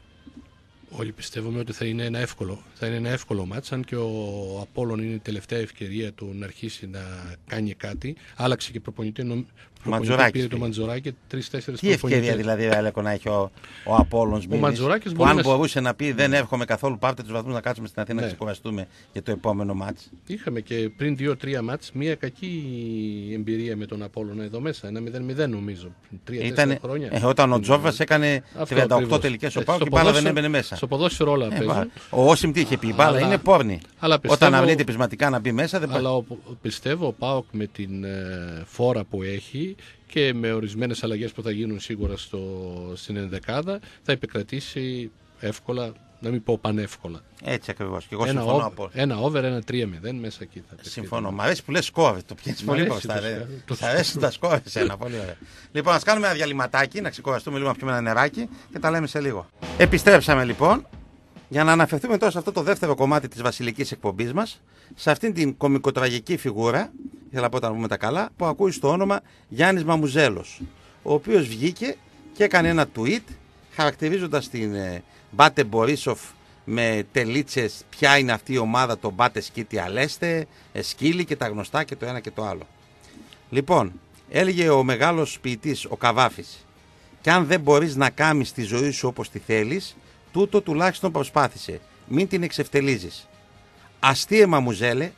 Όλοι πιστεύουμε ότι θα είναι ένα εύκολο μάτς, αν και ο Απόλλων είναι η τελευταία ευκαιρία του να αρχίσει να κάνει κάτι. Άλλαξε και προπονητή, πήρε το Μαντζουράκη, 3-4 προπονητές. Τι ευκαιρία δηλαδή Ρέλεκο να έχει ο Απόλλων Σμύρνης, που αν μπορούσε να πει δεν εύχομαι καθόλου, πάρτε τους βαθμούς να κάτσουμε στην Αθήνα να ξεκουραστούμε για το επόμενο μάτς. Είχαμε και πριν 2-3 μάτς μια κακή εμπειρία με τον Απόλλωνα εδώ μέσα, ένα 0-0 νομίζω, 3-4 χρόνια. Όταν ο Τζόβας έκανε 38 τελικές ο ΠΑΟΚ και η μπάλα δεν έμπαινε μέσα. Στο ποδόσφαιρο όλα παίζουν. Ο Όσιμ τι είχε πει, η μπάλα είναι πόρνη. Όταν αρνείται πεισματικά να μπει μέσα δεν πάει. Αλλά πιστεύω ο ΠΑΟΚ με την φόρα που έχει και με ορισμένες αλλαγές που θα γίνουν σίγουρα στην ενδεκάδα θα επικρατήσει εύκολα, να μην πω πανεύκολα. Έτσι ακριβώς. Και εγώ συμφωνώ. Ένα over, ένα 3-0 μέσα εκεί θα πετύχει. Συμφωνώ. Μ' αρέσει που λες σκόρ. Το πιάνεις πολύ μπροστά. Σ' αρέσουν τα σκόρ εσένα. Πολύ ωραία. Λοιπόν, ας κάνουμε ένα διαλυματάκι, να ξεκουραστούμε λίγο, να πιούμε ένα νεράκι και τα λέμε σε λίγο. Επιστρέψαμε λοιπόν για να αναφερθούμε τώρα σε αυτό το δεύτερο κομμάτι της βασιλικής εκπομπής μας, σε αυτήν την κομικοτραγική φιγούρα, ήθελα να πω να πούμε τα καλά, που ακούει στο όνομα Γιάννης Μαμουζέλος, ο οποίος βγήκε και έκανε ένα tweet χαρακτηρίζοντας την Μπάτε Μπορίσοφ με τελίτσες, ποια είναι αυτή η ομάδα, το Μπάτε Σκίτι Αλέστε, Σκύλι και τα γνωστά και το ένα και το άλλο. Λοιπόν, έλεγε ο μεγάλος ποιητής, ο Καβάφης, κι αν δεν μπορείς να κάνεις τη ζωή σου όπως τη θέλεις, τούτο τουλάχιστον προσπάθησε, μην την εξευτελίζεις. Αστείε Μαμουζέλε,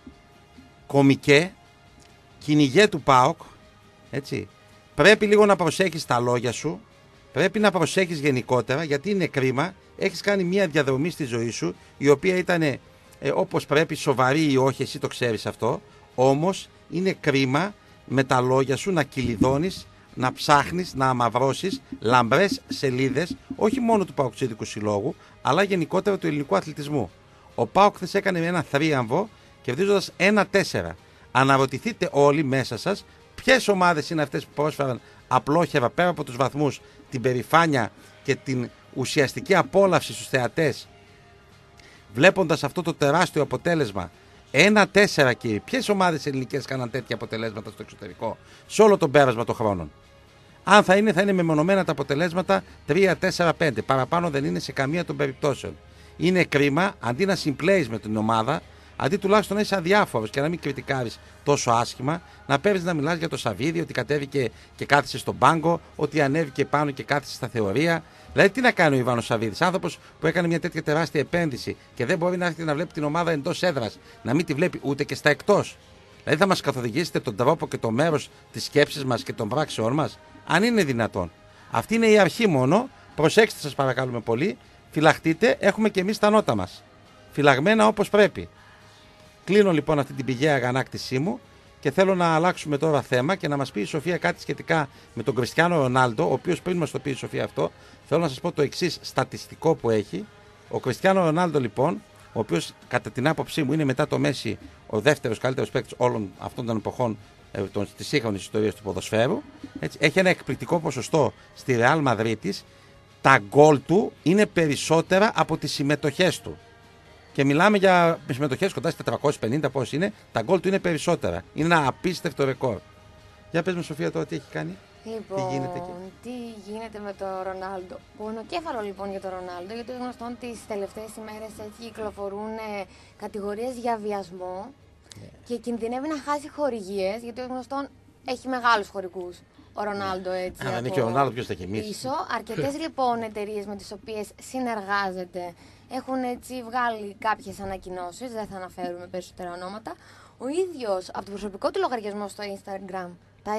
κομικέ, κυνηγέ του ΠΑΟΚ, έτσι, πρέπει λίγο να προσέχεις τα λόγια σου, πρέπει να προσέχεις γενικότερα, γιατί είναι κρίμα, έχεις κάνει μια διαδρομή στη ζωή σου, η οποία ήταν όπως πρέπει, σοβαρή ή όχι, εσύ το ξέρεις αυτό, όμως είναι κρίμα με τα λόγια σου να κυλιδώνεις, να ψάχνεις, να αμαυρώσεις λαμπρές σελίδες, όχι μόνο του Παοξίδικου Συλλόγου, αλλά γενικότερα του ελληνικού αθλητισμού. Ο ΠΑΟΚ χθες έκανε ένα θρίαμβο, κερδίζοντας 1-4. Αναρωτηθείτε όλοι μέσα σας ποιες ομάδες είναι αυτές που πρόσφεραν απλόχερα πέρα από τους βαθμούς, την περηφάνεια και την ουσιαστική απόλαυση στους θεατές, βλέποντας αυτό το τεράστιο αποτέλεσμα. 1-4, κύριε. Ποιες ομάδες ελληνικές κάναν τέτοια αποτελέσματα στο εξωτερικό σε όλο τον πέρασμα των χρόνων? Αν θα είναι μεμονωμένα τα αποτελέσματα 3-4-5. Παραπάνω δεν είναι σε καμία των περιπτώσεων. Είναι κρίμα, αντί να συμπλέεις με την ομάδα, αντί τουλάχιστον να είσαι αδιάφορος και να μην κριτικάρεις τόσο άσχημα, να παίρνεις να μιλάς για το Σαββίδι, ότι κατέβηκε και κάθισε στον πάγκο, ότι ανέβηκε πάνω και κάθισε στα θεωρία. Δηλαδή, τι να κάνει ο Ιβάνος Σαββίδης, άνθρωπος που έκανε μια τέτοια τεράστια επένδυση και δεν μπορεί να έρθει να βλέπει την ομάδα εντός έδρας, να μην τη βλέπει ούτε και στα εκτός? Δηλαδή, θα μας καθοδηγήσετε τον τρόπο και το μέρος της σκέψης μας και των πράξεών μας, αν είναι δυνατόν? Αυτή είναι η αρχή μόνο. Προσέξτε, σας παρακαλούμε πολύ. Φυλαχτείτε, έχουμε και εμείς τα νότα μας. Φυλαγμένα όπως πρέπει. Κλείνω λοιπόν αυτή την πηγαία αγανάκτησή μου και θέλω να αλλάξουμε τώρα θέμα και να μας πει η Σοφία κάτι σχετικά με τον Κριστιάνο Ρονάλντο, ο οποίος πριν μας το πει η Σοφία αυτό, θέλω να σας πω το εξής στατιστικό που έχει. Ο Κριστιάνο Ρονάλντο λοιπόν, ο οποίος κατά την άποψή μου είναι μετά το Μέση ο δεύτερος καλύτερος παίκτης όλων αυτών των εποχών της σύγχρονης ιστορίας του ποδοσφαίρου, έτσι, έχει ένα εκπληκτικό ποσοστό στη Ρεάλ Μαδρίτης. Τα γκολ του είναι περισσότερα από τις συμμετοχές του. Και μιλάμε για συμμετοχές κοντά στις 450, πώς είναι, τα γκολ του είναι περισσότερα. Είναι ένα απίστευτο ρεκόρ. Για πες με, Σοφία, τώρα τι έχει κάνει. Λοιπόν, τι γίνεται με τον Ρονάλντο? Πονοκέφαλο λοιπόν για τον Ρονάλντο, γιατί είναι γνωστόν τις τελευταίες ημέρες έτσι κυκλοφορούν κατηγορίες για βιασμό και κινδυνεύει να χάσει χορηγίες, γιατί είναι γνωστόν έχει μεγάλους χορηγούς. Ο Ρονάλντο έτσι. Αν δεν έχει ο Ρονάλντο, ποιος θα έχει εμείς? Πίσω. Αρκετές λοιπόν εταιρείες με τις οποίες συνεργάζεται έχουν έτσι βγάλει κάποιες ανακοινώσεις, δεν θα αναφέρουμε περισσότερα ονόματα. Ο ίδιος από το προσωπικό του λογαριασμό στο Instagram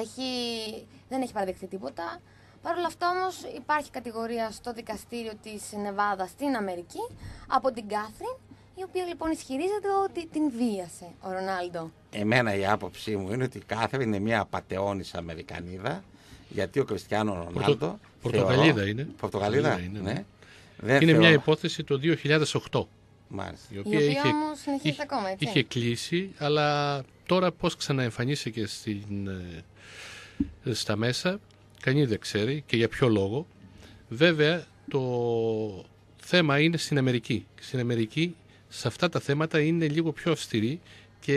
δεν έχει παραδεχτεί τίποτα. Παρ' όλα αυτά όμως υπάρχει κατηγορία στο δικαστήριο της Νεβάδα στην Αμερική από την Κάθριν, η οποία λοιπόν ισχυρίζεται ότι την βίασε ο Ρονάλντο. Εμένα η άποψή μου είναι ότι η Κάθριν είναι μια απατεώνης Αμερικανίδα, γιατί ο Κριστιάνο Ρονάλντο... Πορτογαλίδα είναι. Πορτογαλίδα, είναι. Ναι. Είναι μια υπόθεση το 2008. Μάλιστα. Η οποία όμως συνεχίζεται ακόμα, έτσι. Είχε κλείσει, αλλά τώρα πώς ξαναεμφανίστηκε στα μέσα, κανείς δεν ξέρει και για ποιο λόγο. Βέβαια, το θέμα είναι στην Αμερική. Στην Αμερική, σε αυτά τα θέματα είναι λίγο πιο αυστηροί και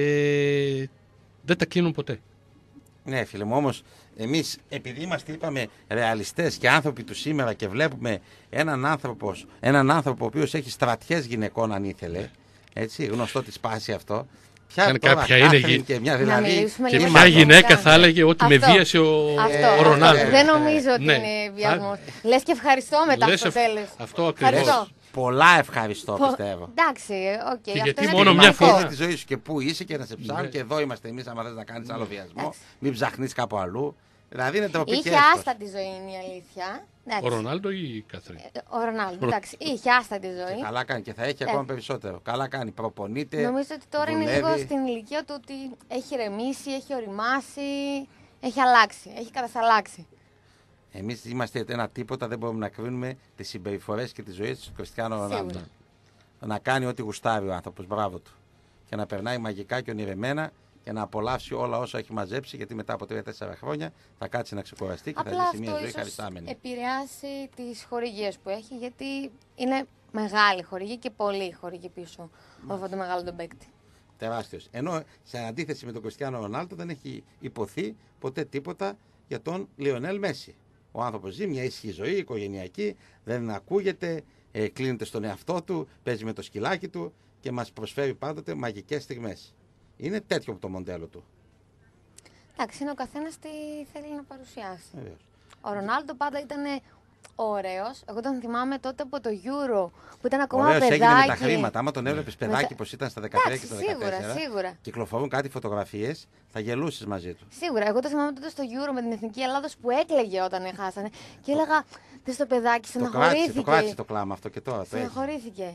δεν τα κλείνουν ποτέ. Ναι, φίλε μου, όμως εμείς επειδή είμαστε, είπαμε, ρεαλιστές και άνθρωποι του σήμερα και βλέπουμε έναν άνθρωπο ο οποίος έχει στρατιές γυναικών αν ήθελε, έτσι, γνωστό τη σπάση αυτό. Αν κάποια είναι και μια, δηλαδή, και ποια γυναίκα θα έλεγε ότι με βίασε ο Ρονάλντο. Δεν νομίζω ότι είναι βιασμός. Λες και ευχαριστώ μετά στο τέλος. Αυτό ακριβώς. Πολλά ευχαριστώ, πιστεύω. Εντάξει, οκ. Γιατί μόνο μια φορά τη ζωή σου και πού είσαι και να σε ψάχνουν και εδώ είμαστε εμείς. Άμα θες να κάνεις άλλο βιασμό, μην ψαχνείς κάπου αλλού. Δηλαδή είναι τροπική. Είχε άστατη ζωή, είναι η αλήθεια. Ο Ρονάλντο ή η Κάθριν? Ο Ρονάλντο, εντάξει. Είχε άστατη ζωή. Και καλά κάνει και θα έχει ακόμα περισσότερο. Καλά κάνει, προπονείται. Νομίζω ότι τώρα είναι λίγο στην ηλικία του ότι έχει ρεμίσει, έχει οριμάσει, έχει αλλάξει, έχει κατασταλάξει. Εμείς είμαστε ένα τίποτα, δεν μπορούμε να κρίνουμε τις συμπεριφορές και τις ζωές του Κριστιάνο Ρονάλντο. Να κάνει ό,τι γουστάρει ο άνθρωπος, μπράβο του. Και να περνάει μαγικά και ονειρεμένα και να απολαύσει όλα όσα έχει μαζέψει, γιατί μετά από 3-4 χρόνια θα κάτσει να ξεκουραστεί και θα ζήσει μια ζωή χαριστάμενη. Επηρεάσει τις χορηγίες που έχει, γιατί είναι μεγάλη χορηγή και πολύ χορηγή πίσω από αυτό το μεγάλο τον παίκτη. Τεράστιος. Ενώ σε αντίθεση με τον Κριστιάνο Ρονάλντο δεν έχει υποθεί ποτέ τίποτα για τον Λιονέλ Μέση. Ο άνθρωπος ζει μια ήσυχη ζωή, οικογενειακή, δεν ακούγεται, κλείνεται στον εαυτό του, παίζει με το σκυλάκι του και μας προσφέρει πάντοτε μαγικές στιγμές. Είναι τέτοιο το μοντέλο του. Εντάξει, είναι ο καθένας τι θέλει να παρουσιάσει. Ο Ρονάλντο πάντα ήταν ωραίος. Εγώ τον θυμάμαι τότε από το Euro που ήταν ακόμα ωραίος, παιδάκι. Έγινε με τα χρήματα. Άμα τον έβλεπες παιδάκι πως ήταν στα 13 και στα 14, σίγουρα. κυκλοφορούν κάτι φωτογραφίες, θα γελούσεις μαζί του. Σίγουρα. Εγώ το θυμάμαι τότε στο Euro με την Εθνική Ελλάδος που έκλαιγε όταν χάσανε. Και έλεγα, δες το παιδάκι, στεναχωρήθηκε. Το κράτησε το κλάμα αυτό και τώρα. Στεναχωρήθηκε.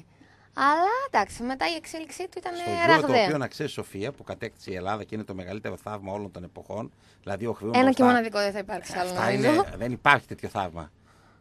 Αλλά εντάξει, μετά η εξέλιξή του ήταν Στο Euro, το οποίο ραγδαία. να ξέρει, Σοφία, που κατέκτησε η Ελλάδα και είναι το μεγαλύτερο θαύμα όλων των εποχών. Δηλαδή, ο Χρυούν Ένα μπροστά. και μοναδικό, δεν θα υπάρξει άλλο, Αυτά νομίζω. δεν υπάρχει τέτοιο θαύμα.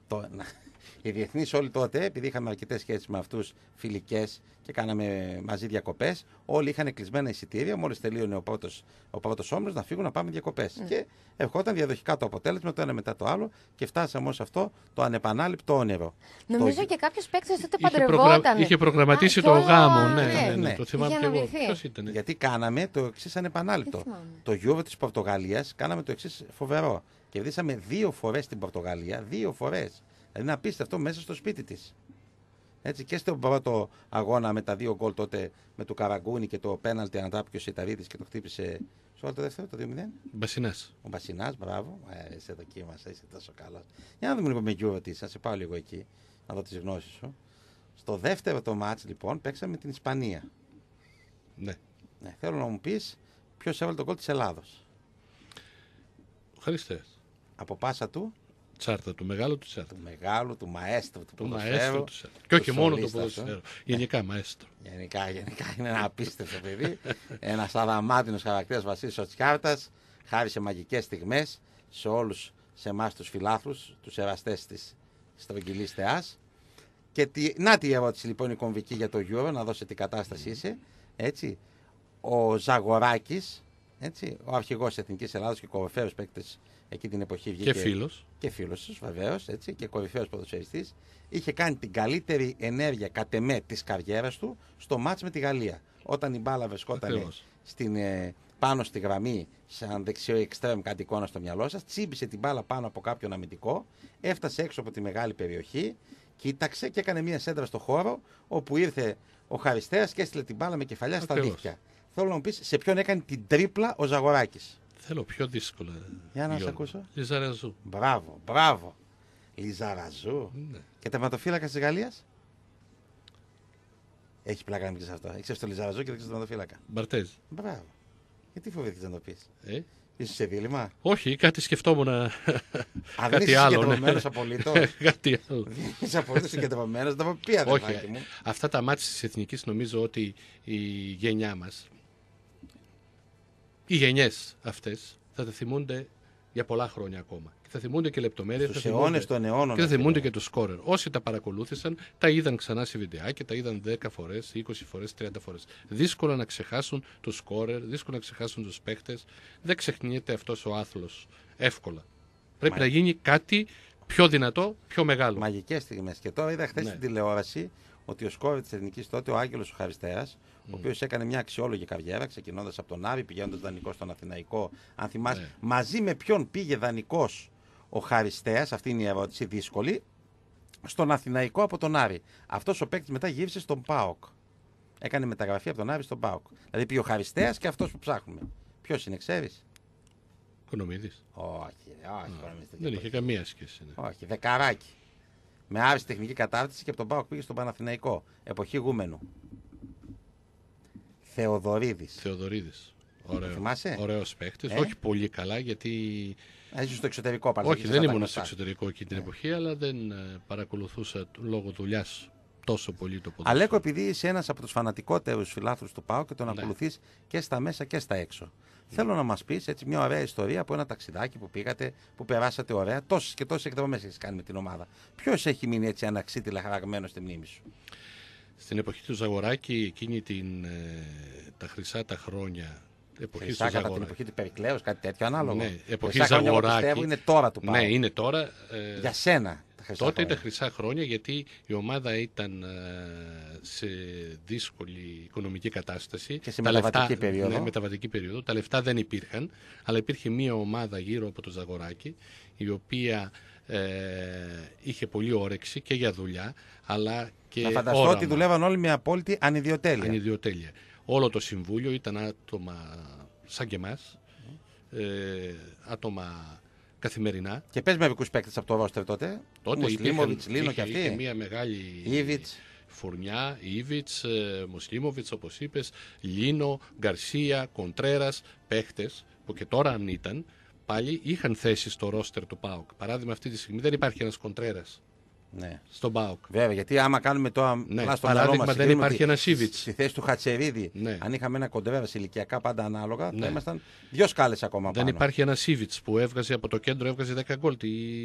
Οι διεθνείς όλοι τότε, επειδή είχαμε αρκετές σχέσεις με αυτούς, φιλικές και κάναμε μαζί διακοπές, όλοι είχαν κλεισμένα εισιτήρια. Μόλις τελείωνε ο πρώτος όμιλος να φύγουν να πάμε διακοπές. Και ερχόταν διαδοχικά το αποτέλεσμα το ένα μετά το άλλο και φτάσαμε ως αυτό το ανεπανάληπτο όνειρο. Νομίζω και κάποιο παίκτη τότε παντρευόταν. Είχε προγραμματίσει το γάμο. Ναι, το θυμάμαι και εγώ. Ποιος ήταν? Γιατί κάναμε το εξής ανεπανάληπτο. Το Euro της Πορτογαλίας κάναμε το εξής φοβερό. Κερδίσαμε 2 φορές την Πορτογαλία, 2 φορές. Δηλαδή να πείστε αυτό μέσα στο σπίτι της. Έτσι, και στον πρώτο αγώνα με τα 2 γκολ τότε με το Καραγκούνι και το πέναλτι ανατράπηκε ο Σιταρίδης και το χτύπησε. Σε όλο το δεύτερο, το 2-0. Μπασινάς. Ο Μπασινάς, μπράβο. Είσαι δοκίμασα, είσαι τόσο καλό. Για να δούμε λοιπόν με Euro τι, θα σε πάω λίγο εκεί, να δω τις γνώσεις σου. Στο δεύτερο το μάτς λοιπόν παίξαμε με την Ισπανία. Ναι. Ναι, θέλω να μου πεις ποιος έβαλε τον γκολ της Ελλάδος. Ο Χαριστέας. Από πάσα του. Τσάρτα, του μεγάλου του Τσάρτα. Του μεγάλου, του μαέστρου του μαέστρο ποδοσφαίρου. του Τσάρτα. Και όχι του μόνο του σολίστα, ποδοσφαίρου. Γενικά μαέστρο. Γενικά είναι ένα απίστευτο παιδί. Ένας αδαμάτινος χαρακτήρας Βασίλης Σοτσιάρτας. Χάρισε μαγικές στιγμές σε όλους σε εμάς τους φιλάθλους, τους εραστές της στρογγυλής θεάς. Και να τη ερώτηση λοιπόν η κομβική για το Euro, να δώσει τι κατάσταση είσαι. Έτσι. Ο Ζαγοράκης, έτσι, ο αρχηγός της Εθνικής Ελλάδος και κορυφαίος παίκτης εκεί την εποχή βγήκε. Και φίλος. Και φίλος τους βεβαίως, έτσι, και κορυφαίος ποδοσφαιριστής. Είχε κάνει την καλύτερη ενέργεια κατ' εμέ της καριέρας του στο μάτς με τη Γαλλία. Όταν η μπάλα βρισκόταν πάνω στη γραμμή, σαν δεξιό εξτρέμ, κάτι εικόνα στο μυαλό σας, τσίμπησε την μπάλα πάνω από κάποιον αμυντικό, έφτασε έξω από τη μεγάλη περιοχή, κοίταξε και έκανε μια σέντρα στο χώρο, όπου ήρθε ο Χαριστέας και έστειλε την μπάλα με κεφαλιά στα δίχτυα. Θέλω να μου πεις σε ποιον έκανε την τρίπλα ο Ζαγοράκης. Θέλω πιο δύσκολα. Για να σε ακούσω. Λιζαραζού. Μπράβο, μπράβο. Λιζαραζού. Ναι. Και τερματοφύλακα της Γαλλίας. Έχει πλάκα να μην ξέρεις αυτό. Ήξερες το Λιζαραζού και δεν ξέρεις τερματοφύλακα. Μπαρτέζ. Μπράβο. Γιατί φοβήθηκες να το πεις. Είσαι σε δίλημμα. Όχι, κάτι σκεφτόμουν. Κάτι άλλο. Συγκεντρωμένος απολύτως. Κάτι άλλο. Είσαι απολύτως συγκεντρωμένος. Να μου πει, αδερφάκι μου. Αυτά τα μάτια της Εθνικής νομίζω ότι η γενιά μας, οι γενιές αυτές θα τα θυμούνται για πολλά χρόνια ακόμα. Και θα θυμούνται και λεπτομέρειες. Στους αιώνες των αιώνων. Και θα θυμούνται και το σκόρερ. Όσοι τα παρακολούθησαν, τα είδαν ξανά σε βιντεάκι, τα είδαν 10 φορές, 20 φορές, 30 φορές. Δύσκολο να ξεχάσουν το σκόρερ, δύσκολο να ξεχάσουν τους παίχτες. Δεν ξεχνιέται αυτός ο άθλος εύκολα. Πρέπει να γίνει κάτι πιο δυνατό, πιο μεγάλο. Μαγικές στιγμές. Και τώρα είδα χθες στην τηλεόραση ότι ο σκόρερ της Εθνικής τότε, ο Άγγελος ο Χαριστέας, ο οποίος έκανε μια αξιόλογη καριέρα, ξεκινώντας από τον Άρη, πηγαίνοντας δανεικός στον Αθηναϊκό. Αν θυμάσαι, μαζί με ποιον πήγε δανεικός ο Χαριστέας, αυτή είναι η ερώτηση δύσκολη, στον Αθηναϊκό από τον Άρη. Αυτός ο παίκτης μετά γύρισε στον ΠΑΟΚ. Έκανε μεταγραφή από τον Άρη στον ΠΑΟΚ. Δηλαδή πήγε ο Χαριστέας και αυτός που ψάχνουμε. Ποιος είναι, ξέρεις? Κονομίδης. Όχι. Δεν είχε καμία σχέση. Ναι. Όχι, Δεκαράκι. Με άριστη τεχνική κατάρτιση και από τον ΠΑΟΚ πήγε στον Παναθηναϊκό. Εποχή Γούμενου. Θεοδωρίδης. Ωραίος παίχτης. Όχι πολύ καλά γιατί. Ήσουν στο εξωτερικό πάντα. Όχι, δεν ήμουν στο εξωτερικό εκείνη την εποχή, αλλά δεν παρακολουθούσα λόγω δουλειάς τόσο πολύ το ποδόσφαιρο. Αλέκο, επειδή είσαι ένας από τους φανατικότερους φιλάθλους του ΠΑΟΚ και τον ακολουθείς και στα μέσα και στα έξω. Θέλω να μας πεις έτσι μια ωραία ιστορία από ένα ταξιδάκι που πήγατε, που περάσατε ωραία. Τόσες και τόσες εκδρομές έχεις κάνει με την ομάδα. Ποιος έχει μείνει έτσι αναξίτηλα χαραγμένο στη μνήμη σου? Στην εποχή του Ζαγοράκη, εκείνη τα χρυσά τα χρόνια. Χρυσά κατά την εποχή του Περικλέους, κάτι τέτοιο ανάλογο. Ναι, εποχή Ζαγοράκη. Πιστεύω είναι τώρα του ΠΑΟΚ. Ναι, είναι τώρα. Για σένα. Τότε ήταν χρυσά χρόνια γιατί η ομάδα ήταν σε δύσκολη οικονομική κατάσταση. Και σε μεταβατική περίοδο. Ναι, μεταβατική περίοδο. Τα λεφτά δεν υπήρχαν, αλλά υπήρχε μια ομάδα γύρω από το Ζαγοράκη, η οποία είχε πολύ όρεξη και για δουλειά, αλλά και να φανταστώ ότι δουλεύαν όλοι με απόλυτη ανιδιοτέλεια. Όλο το συμβούλιο ήταν άτομα σαν και εμάς, άτομα καθημερινά. Και πες με μερικούς παίκτες από το ρόστερ τότε. Μουσλίμοβιτς, Λίνο και αυτή. Είχε μια μεγάλη Ήβιτς. Φουρνιά, Ήβιτς, Μουσλίμοβιτς όπως είπες, Λίνο, Γκαρσία, Κοντρέρας, παίχτες που και τώρα αν ήταν πάλι είχαν θέση στο ρόστερ του ΠΑΟΚ. Παράδειγμα αυτή τη στιγμή δεν υπάρχει ένας Κοντρέρας Ναι. Στον ΠΑΟΚ. Βέβαια, γιατί άμα κάνουμε τώρα. Ναι, Στο παράδειγμα δεν υπάρχει ένα Σίβιτς. Στη θέση του Χατσερίδη, Ναι. αν είχαμε ένα Κοντρέβας ηλικιακά πάντα ανάλογα, Ναι. θα ήμασταν 2 σκάλες ακόμα Δεν πάνω. υπάρχει ένα Σίβιτς που έβγαζε από το κέντρο, έβγαζε 10 γκολ.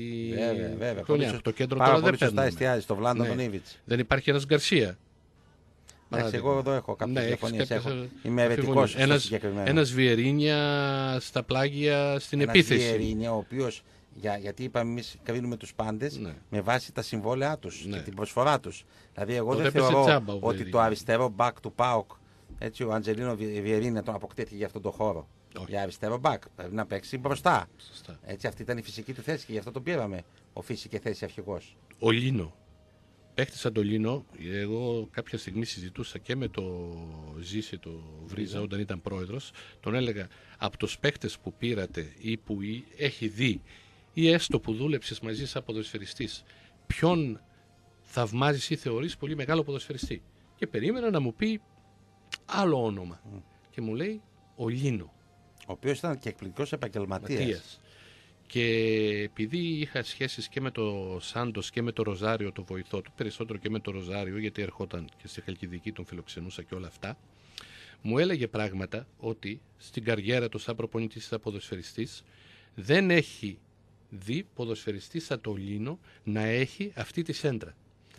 Βέβαια. Χρονιά. Το κέντρο πάρα τώρα πολύ δεν σωστά παίρνουμε. εστιάζει στο Βλάντα Ναι. τον Ήβιτς. Δεν υπάρχει ένα Γκαρσία. Εντάξει, εγώ εδώ έχω κάποιες διαφωνίες. Είμαι ερετικός στο συγκεκριμένο. Ένας Βιερίνια στα πλάγια στην Ένας επίθεση. Βιερίνια, ο οποίος, γιατί είπαμε εμείς κρίνουμε τους πάντες Ναι. με βάση τα συμβόλαιά τους Ναι. και την προσφορά τους. Δηλαδή εγώ Τότε δεν έπαιζε θεωρώ τσάμπα ο ότι Βιερίνια. το αριστερό μπακ του ΠΑΟΚ, έτσι ο Αντζελίνο Βιερίνια τον αποκτήθηκε για αυτόν τον χώρο. Όχι. Για αριστερό μπακ πρέπει να παίξει μπροστά. Σωστά. Έτσι, αυτή ήταν η φυσική του θέση και γι' αυτό τον πήραμε. Ο φύση θέση αρχηγός. Ο Λίνο. Παίχτη σαν το Λίνο, εγώ κάποια στιγμή συζητούσα και με το Ζήση, το Βρίζα, όταν ήταν πρόεδρος. Τον έλεγα από τους παίχτες που πήρατε ή που έχει δει ή έστω που δούλεψες μαζί σαν ποδοσφαιριστής, ποιον θαυμάζεις ή θεωρείς πολύ μεγάλο ποδοσφαιριστή. Και περίμενα να μου πει άλλο όνομα. Και μου λέει ο Λίνο. Ο οποίος ήταν και εκπληκτικός επαγγελματίας. Ματίας. Και επειδή είχα σχέσεις και με το Σάντος και με το Ροζάριο, το βοηθό του, περισσότερο και με το Ροζάριο, γιατί ερχόταν και στη Χαλκιδική, τον φιλοξενούσα και όλα αυτά, μου έλεγε πράγματα ότι στην καριέρα του σαν προπονητής, σαν ποδοσφαιριστής, δεν έχει δει ποδοσφαιριστή σαν το Λίνο να έχει αυτή τη σέντρα.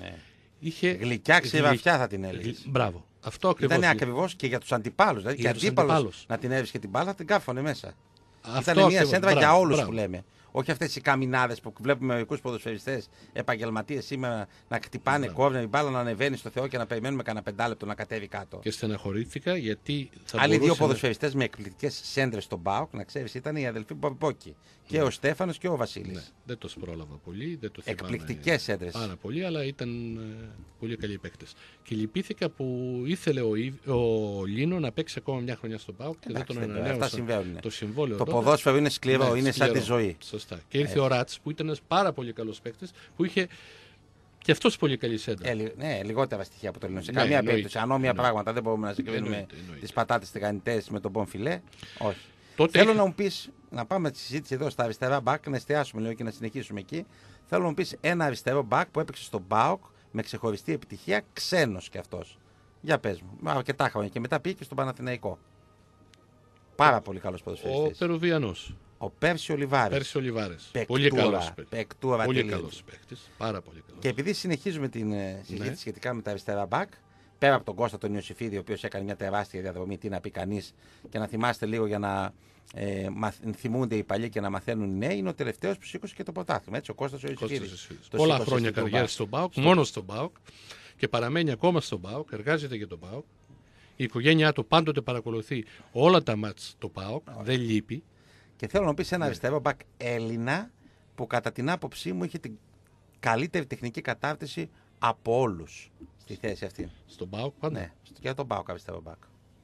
Είχε Γλυκιά ξεβαφιά θα την έλεγες. Μπράβο. Αυτό ακριβώς. Ήταν ακριβώς και για τους αντιπάλους. Δηλαδή και αντίπαλος να την έβρισκε την μπάλα, την κάφωνε μέσα. Ήταν μια σέντρα για όλους που λέμε. Όχι αυτές οι καμινάδες που βλέπουμε μερικούς ποδοσφαιριστές, επαγγελματίες σήμερα να χτυπάνε κόβνε, η μπάλα να ανεβαίνει στο Θεό και να περιμένουμε κανένα 5 λεπτό να κατέβει κάτω. Και στεναχωρήθηκα γιατί θα άλλοι δύο μπορούσε ποδοσφαιριστές με εκπληκτικές σέντρες στον ΠΑΟΚ, να ξέρεις, ήταν οι αδελφοί Μπαμπόκη. Και ο Στέφανος και ο Βασίλης. Ναι, δεν τους πρόλαβα πολύ, δεν το θυμάμαι εκπληκτικές σέντρες. πάρα πολύ, αλλά ήταν πολύ καλοί παίκτες. Και λυπήθηκα που ήθελε ο Λίνο να παίξει ακόμα μια χρονιά στον ΠΑΟΚ και δεν τον ανανέωσαν το συμβόλαιο. Το ποδόσφαιρο είναι σκληρό, Ναι, είναι σκληρό. σαν τη ζωή. Σωστά. Και ήρθε ο Ράτς που ήταν ένας πάρα πολύ καλός παίκτης που είχε και αυτός πολύ καλή σέντρα. Ναι, λιγότερα στοιχεία από το Λίνο. Σε Ναι, καμία εννοείται. περίπτωση. Ανώμια πράγματα δεν μπορούμε να συγκρίνουμε Εννοείται. τις πατάτες τηγανιτές με τον μπονφιλέ. Όχι. Τότε Θέλω να μου πεις, να πάμε τη συζήτηση εδώ στα αριστερά μπακ, να εστιάσουμε λίγο και να συνεχίσουμε εκεί. Θέλω να μου πεις ένα αριστερό μπακ που έπαιξε στον ΠΑΟΚ με ξεχωριστή επιτυχία, ξένος κι αυτός. Για πες μου. Αρκετά χρόνια και μετά πήγε και στον Παναθηναϊκό. Πάρα πολύ καλός ποδοσφαιριστής. ο Περουβιανός. Ο Πέρσι Ολιβάρης. Πέρσι Ολιβάρες. Παικτούρα, Πολύ καλός παίκτης. παικτούρα Πολύ τελείως. καλός παίκτης. Πάρα πολύ καλός. Και επειδή συνεχίζουμε την συζήτηση Ναι. σχετικά με τα αριστερά μπακ, πέρα από τον Κώστα τον Ιωσήφιδη, ο οποίος έκανε μια τεράστια διαδρομή, τι να πει κανείς, και να θυμάστε λίγο για να θυμούνται οι παλιοί και να μαθαίνουν οι νέοι, είναι ο τελευταίος που σήκωσε και το πρωτάθλημα. Έτσι, ο Κώστας ο Ιωσήφιδης. Πολλά χρόνια καριέρα στον ΠΑΟΚ, μόνο στον ΠΑΟΚ και παραμένει ακόμα στον ΠΑΟΚ, εργάζεται για τον ΠΑΟΚ. Η οικογένειά του πάντοτε παρακολουθεί όλα τα μάτς του ΠΑΟΚ, δεν λείπει. Και θέλω να πει ένα αριστερό μπακ Έλληνα που κατά την άποψή μου είχε την καλύτερη τεχνική κατάρτιση από όλους στη θέση αυτή. Στον ΠΑΟΚ πάντα. Ναι, για τον ΠΑΟΚ αριστερό μπακ.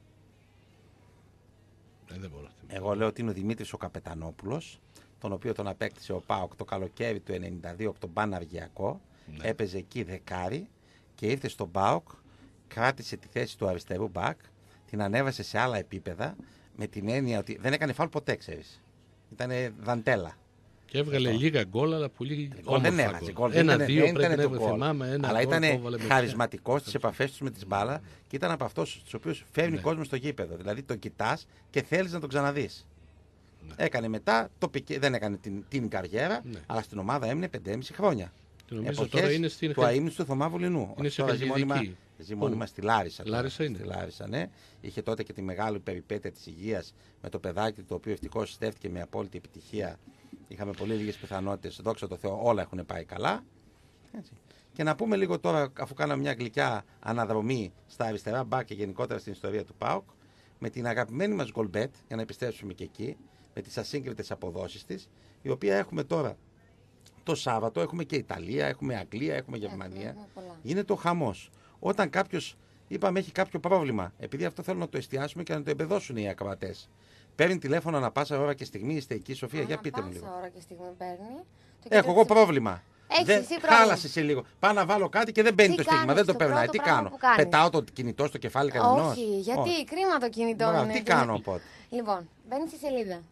Δεν μπορώ να θυμάμαι. Εγώ λέω ότι είναι ο Δημήτρης ο Καπετανόπουλος, τον οποίο τον απέκτησε ο ΠΑΟΚ το καλοκαίρι του 1992 από τον Παναργιακό. Ναι. Έπαιζε εκεί δεκάρι και ήρθε στον ΠΑΟΚ, κράτησε τη θέση του αριστερού μπακ, την ανέβασε σε άλλα επίπεδα με την έννοια ότι δεν έκανε φάουλ ποτέ, ξέρεις. Ήτανε δαντέλα. Και έβγαλε λίγα γκολ, αλλά πολύ Δεν όμορφα έβαζε γκολ. Ένα-δύο πρέπει να το γκολ. θυμάμαι. Αλλά ήταν χαρισματικό στις επαφές του με τη μπάλα και ήταν από αυτούς τους οποίους φέρνει Ναι. κόσμο στο γήπεδο. Δηλαδή τον κοιτάς και θέλεις να τον ξαναδείς. Ναι. Έκανε μετά, δεν έκανε την καριέρα, Ναι. αλλά στην ομάδα έμεινε 5,5 χρόνια. Και νομίζω Εποχές τώρα είναι στην του αείμνηστου του Θωμά Βουλινού. Είναι σε Τώρα ζει Χαλκιδική. μόνιμα στη Λάρισα. τώρα. Λάρισα είναι. Στη Λάρισα, ναι. Είχε τότε και τη μεγάλη περιπέτεια της υγείας με το παιδάκι, το οποίο ευτυχώς στέφθηκε με απόλυτη επιτυχία. Είχαμε πολύ λίγες πιθανότητες. Δόξα τω Θεώ, όλα έχουν πάει καλά. Έτσι. Και να πούμε λίγο τώρα, αφού κάναμε μια γλυκιά αναδρομή στα αριστερά μπακ και γενικότερα στην ιστορία του ΠΑΟΚ, με την αγαπημένη μας Γκολμπέτ, για να επιστρέψουμε και εκεί, με τις ασύγκριτες αποδόσεις της, η οποία έχουμε τώρα το Σάββατο, έχουμε και Ιταλία, έχουμε Αγγλία, έχουμε Γερμανία. Γίνεται ο χαμός. Όταν κάποιος, είπαμε, έχει κάποιο πρόβλημα, επειδή αυτό θέλω να το εστιάσουμε και να το εμπεδώσουν οι ακροατές. Παίρνει τηλέφωνο ανά πάσα ώρα και στιγμή, είστε εκεί, Σοφία, για πείτε μου λίγο. Ανά πάσα ώρα και στιγμή παίρνει. Έχω εγώ πρόβλημα. Έχεις Δεν εσύ πρόβλημα. χάλασε σε λίγο. Πάω να βάλω κάτι και δεν μπαίνει Τι το στίγμα, κάνεις, δεν το το περνάει. πρώτο Τι πράγμα κάνω. που κάνεις? Πετάω το κινητό στο κεφάλι κανενός. Όχι, γιατί κρίμα το κινητό Μπράβο, είναι. τι κάνω οπότε. Λοιπόν, μπαίνει στη σελίδα.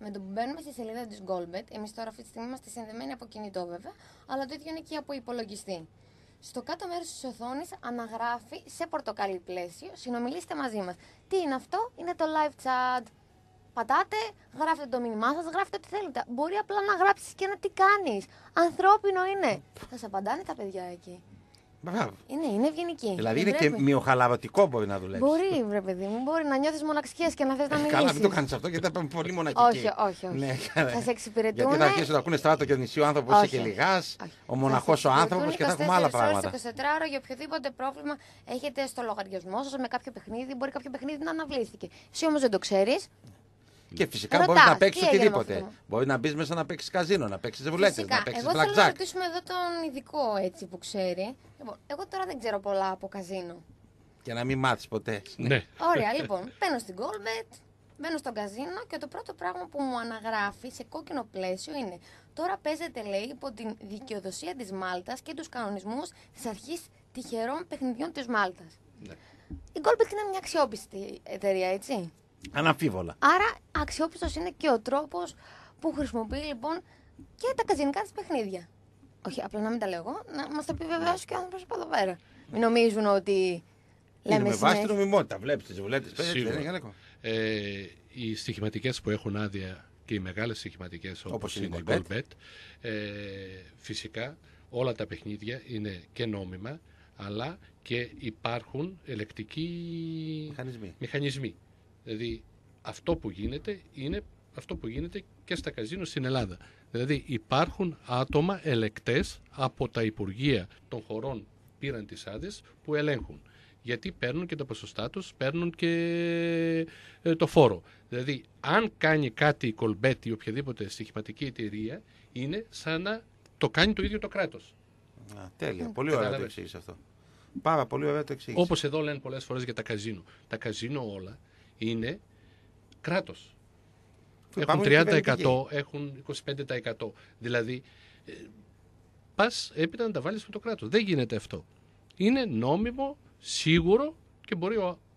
Με το που μπαίνουμε στη σελίδα της Goldbet, εμείς τώρα αυτή τη στιγμή είμαστε συνδεμένοι από κινητό βέβαια, αλλά το ίδιο είναι και από υπολογιστή. Στο κάτω μέρος της οθόνης αναγράφει σε πορτοκαλί πλαίσιο, συνομιλήστε μαζί μας. Τι είναι αυτό? Είναι το live chat. Πατάτε, γράφετε το μήνυμά σας, γράφετε ό,τι θέλετε. Μπορεί απλά να γράψεις και ένα τι κάνεις. Ανθρώπινο είναι. Θα σε απαντάνε τα παιδιά εκεί. Μπράβο. Είναι ευγενική. Δηλαδή είναι και μειοχαλαρωτικό μπορεί να δουλέψει. Μπορεί, βρε παιδί μου, μπορεί να νιώθεις μοναξιές και να θες να μιλήσεις. Καλά, μην το κάνεις αυτό γιατί θα πάμε πολύ μοναχικοί. Όχι. Ναι, Θα σε εξυπηρετούν. γιατί θα αρχίσουν να ακούνε στράτο και νησί ο άνθρωπος είσαι και λιγάς, ο μοναχός ο άνθρωπος και θα έχουμε άλλα πράγματα. 24 ώρα για οποιοδήποτε πρόβλημα έχετε στο λογαριασμό σας με κάποιο παιχνίδι, μπορεί κάποιο παιχνίδι να αναβλήθηκε. Εσύ όμως δεν το ξέρεις. Και φυσικά Ρωτάς, μπορεί να παίξει τι έγινε με οτιδήποτε. αυτό? Μπορεί να μπει μέσα να παίξει καζίνο, να παίξει ρουλέτες, να παίξει Εγώ θέλω να blackjack. ρωτήσουμε εδώ τον ειδικό έτσι που ξέρει. Λοιπόν, εγώ τώρα δεν ξέρω πολλά από καζίνο. Και να μην μάθει ποτέ. Ναι. Ωραία, λοιπόν, μπαίνω στην Goldbet, μπαίνω στο καζίνο και το πρώτο πράγμα που μου αναγράφει σε κόκκινο πλαίσιο είναι τώρα παίζεται, λέει, υπό την δικαιοδοσία της Μάλτας και τους κανονισμούς της αρχής τυχερών παιχνιδιών της Μάλτας. Ναι. Η Goldbet είναι μια αξιόπιστη εταιρεία, έτσι. Αναμφίβολα. Άρα αξιόπιστος είναι και ο τρόπος που χρησιμοποιεί λοιπόν και τα καζινικά της παιχνίδια. Όχι, απλά να μην τα λέω εγώ, να μας το επιβεβαιώσει και ο άνθρωπος από εδώ πέρα. Μην νομίζουν ότι Είναι λέμε με βάση την συνέχεια. νομιμότητα. Βλέπει τι ρουλέτες. Σίγουρα. Οι στοιχηματικές που έχουν άδεια και οι μεγάλες στοιχηματικές όπως είναι η Goldbet, φυσικά όλα τα παιχνίδια είναι και νόμιμα, αλλά και υπάρχουν ελεκτικοί μηχανισμοί. Δηλαδή αυτό που γίνεται είναι αυτό που γίνεται και στα καζίνο στην Ελλάδα. Δηλαδή υπάρχουν άτομα ελεκτές από τα Υπουργεία των χωρών πήραν τις άδειες που ελέγχουν. Γιατί παίρνουν και τα ποσοστά τους, παίρνουν και το φόρο. Δηλαδή αν κάνει κάτι η Goldbet ή οποιαδήποτε στοιχηματική εταιρεία είναι σαν να το κάνει το ίδιο το κράτος. Τέλεια. Πολύ ωραία το εξήγησε αυτό. Πάρα πολύ ωραία το εξήγησε. Όπως εδώ λένε πολλές φορές για τα καζίνο. Τα καζίνο όλα είναι κράτος. Έχουν 30%, έχουν 25%. Δηλαδή, πας έπειτα να τα βάλεις με το κράτος. Δεν γίνεται αυτό. Είναι νόμιμο, σίγουρο και μπορεί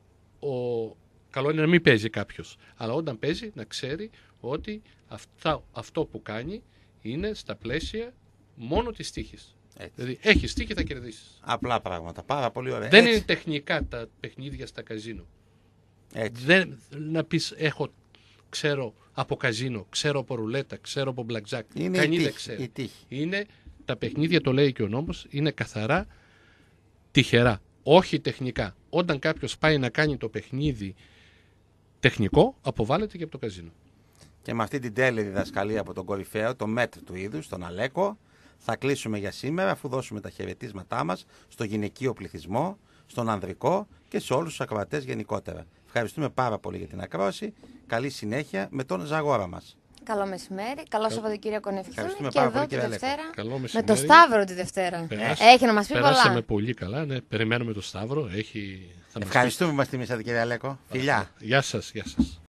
καλό είναι να μην παίζει κάποιος. Αλλά όταν παίζει να ξέρει ότι αυτό που κάνει είναι στα πλαίσια μόνο της τύχης. Δηλαδή, έχεις τύχη θα κερδίσεις. Απλά πράγματα. Πάρα πολύ ωραία. Δεν είναι τεχνικά τα παιχνίδια στα καζίνο. Δεν, να πεις ξέρω από καζίνο, ξέρω από ρουλέτα, ξέρω από blackjack. Κανείς δεν ξέρει. Είναι τα παιχνίδια, το λέει και ο νόμος, είναι καθαρά τυχερά, όχι τεχνικά. Όταν κάποιος πάει να κάνει το παιχνίδι τεχνικό, αποβάλλεται και από το καζίνο. Και με αυτή την τέλεια διδασκαλία από τον κορυφαίο, το μέτρ του είδους, τον Αλέκο, θα κλείσουμε για σήμερα αφού δώσουμε τα χαιρετίσματά μας στο γυναικείο πληθυσμό, στον ανδρικό και σε όλους τους ακροατές γενικότερα. Ευχαριστούμε πάρα πολύ για την ακρόαση. Καλή συνέχεια με τον Ζαγόρα μας. Καλό μεσημέρι, καλό Σαββατοκύριακο να ευχηθούμε και πάρα εδώ πολύ, τη κύριε Δευτέρα με το Σταύρο τη Δευτέρα. Έχει να μας πει πολλά. Περάσαμε πολύ καλά, ναι. Περιμένουμε το Σταύρο. Ευχαριστούμε που μας τιμήσατε κύριε Αλέκο. Φιλιά. Γεια σας, γεια σας.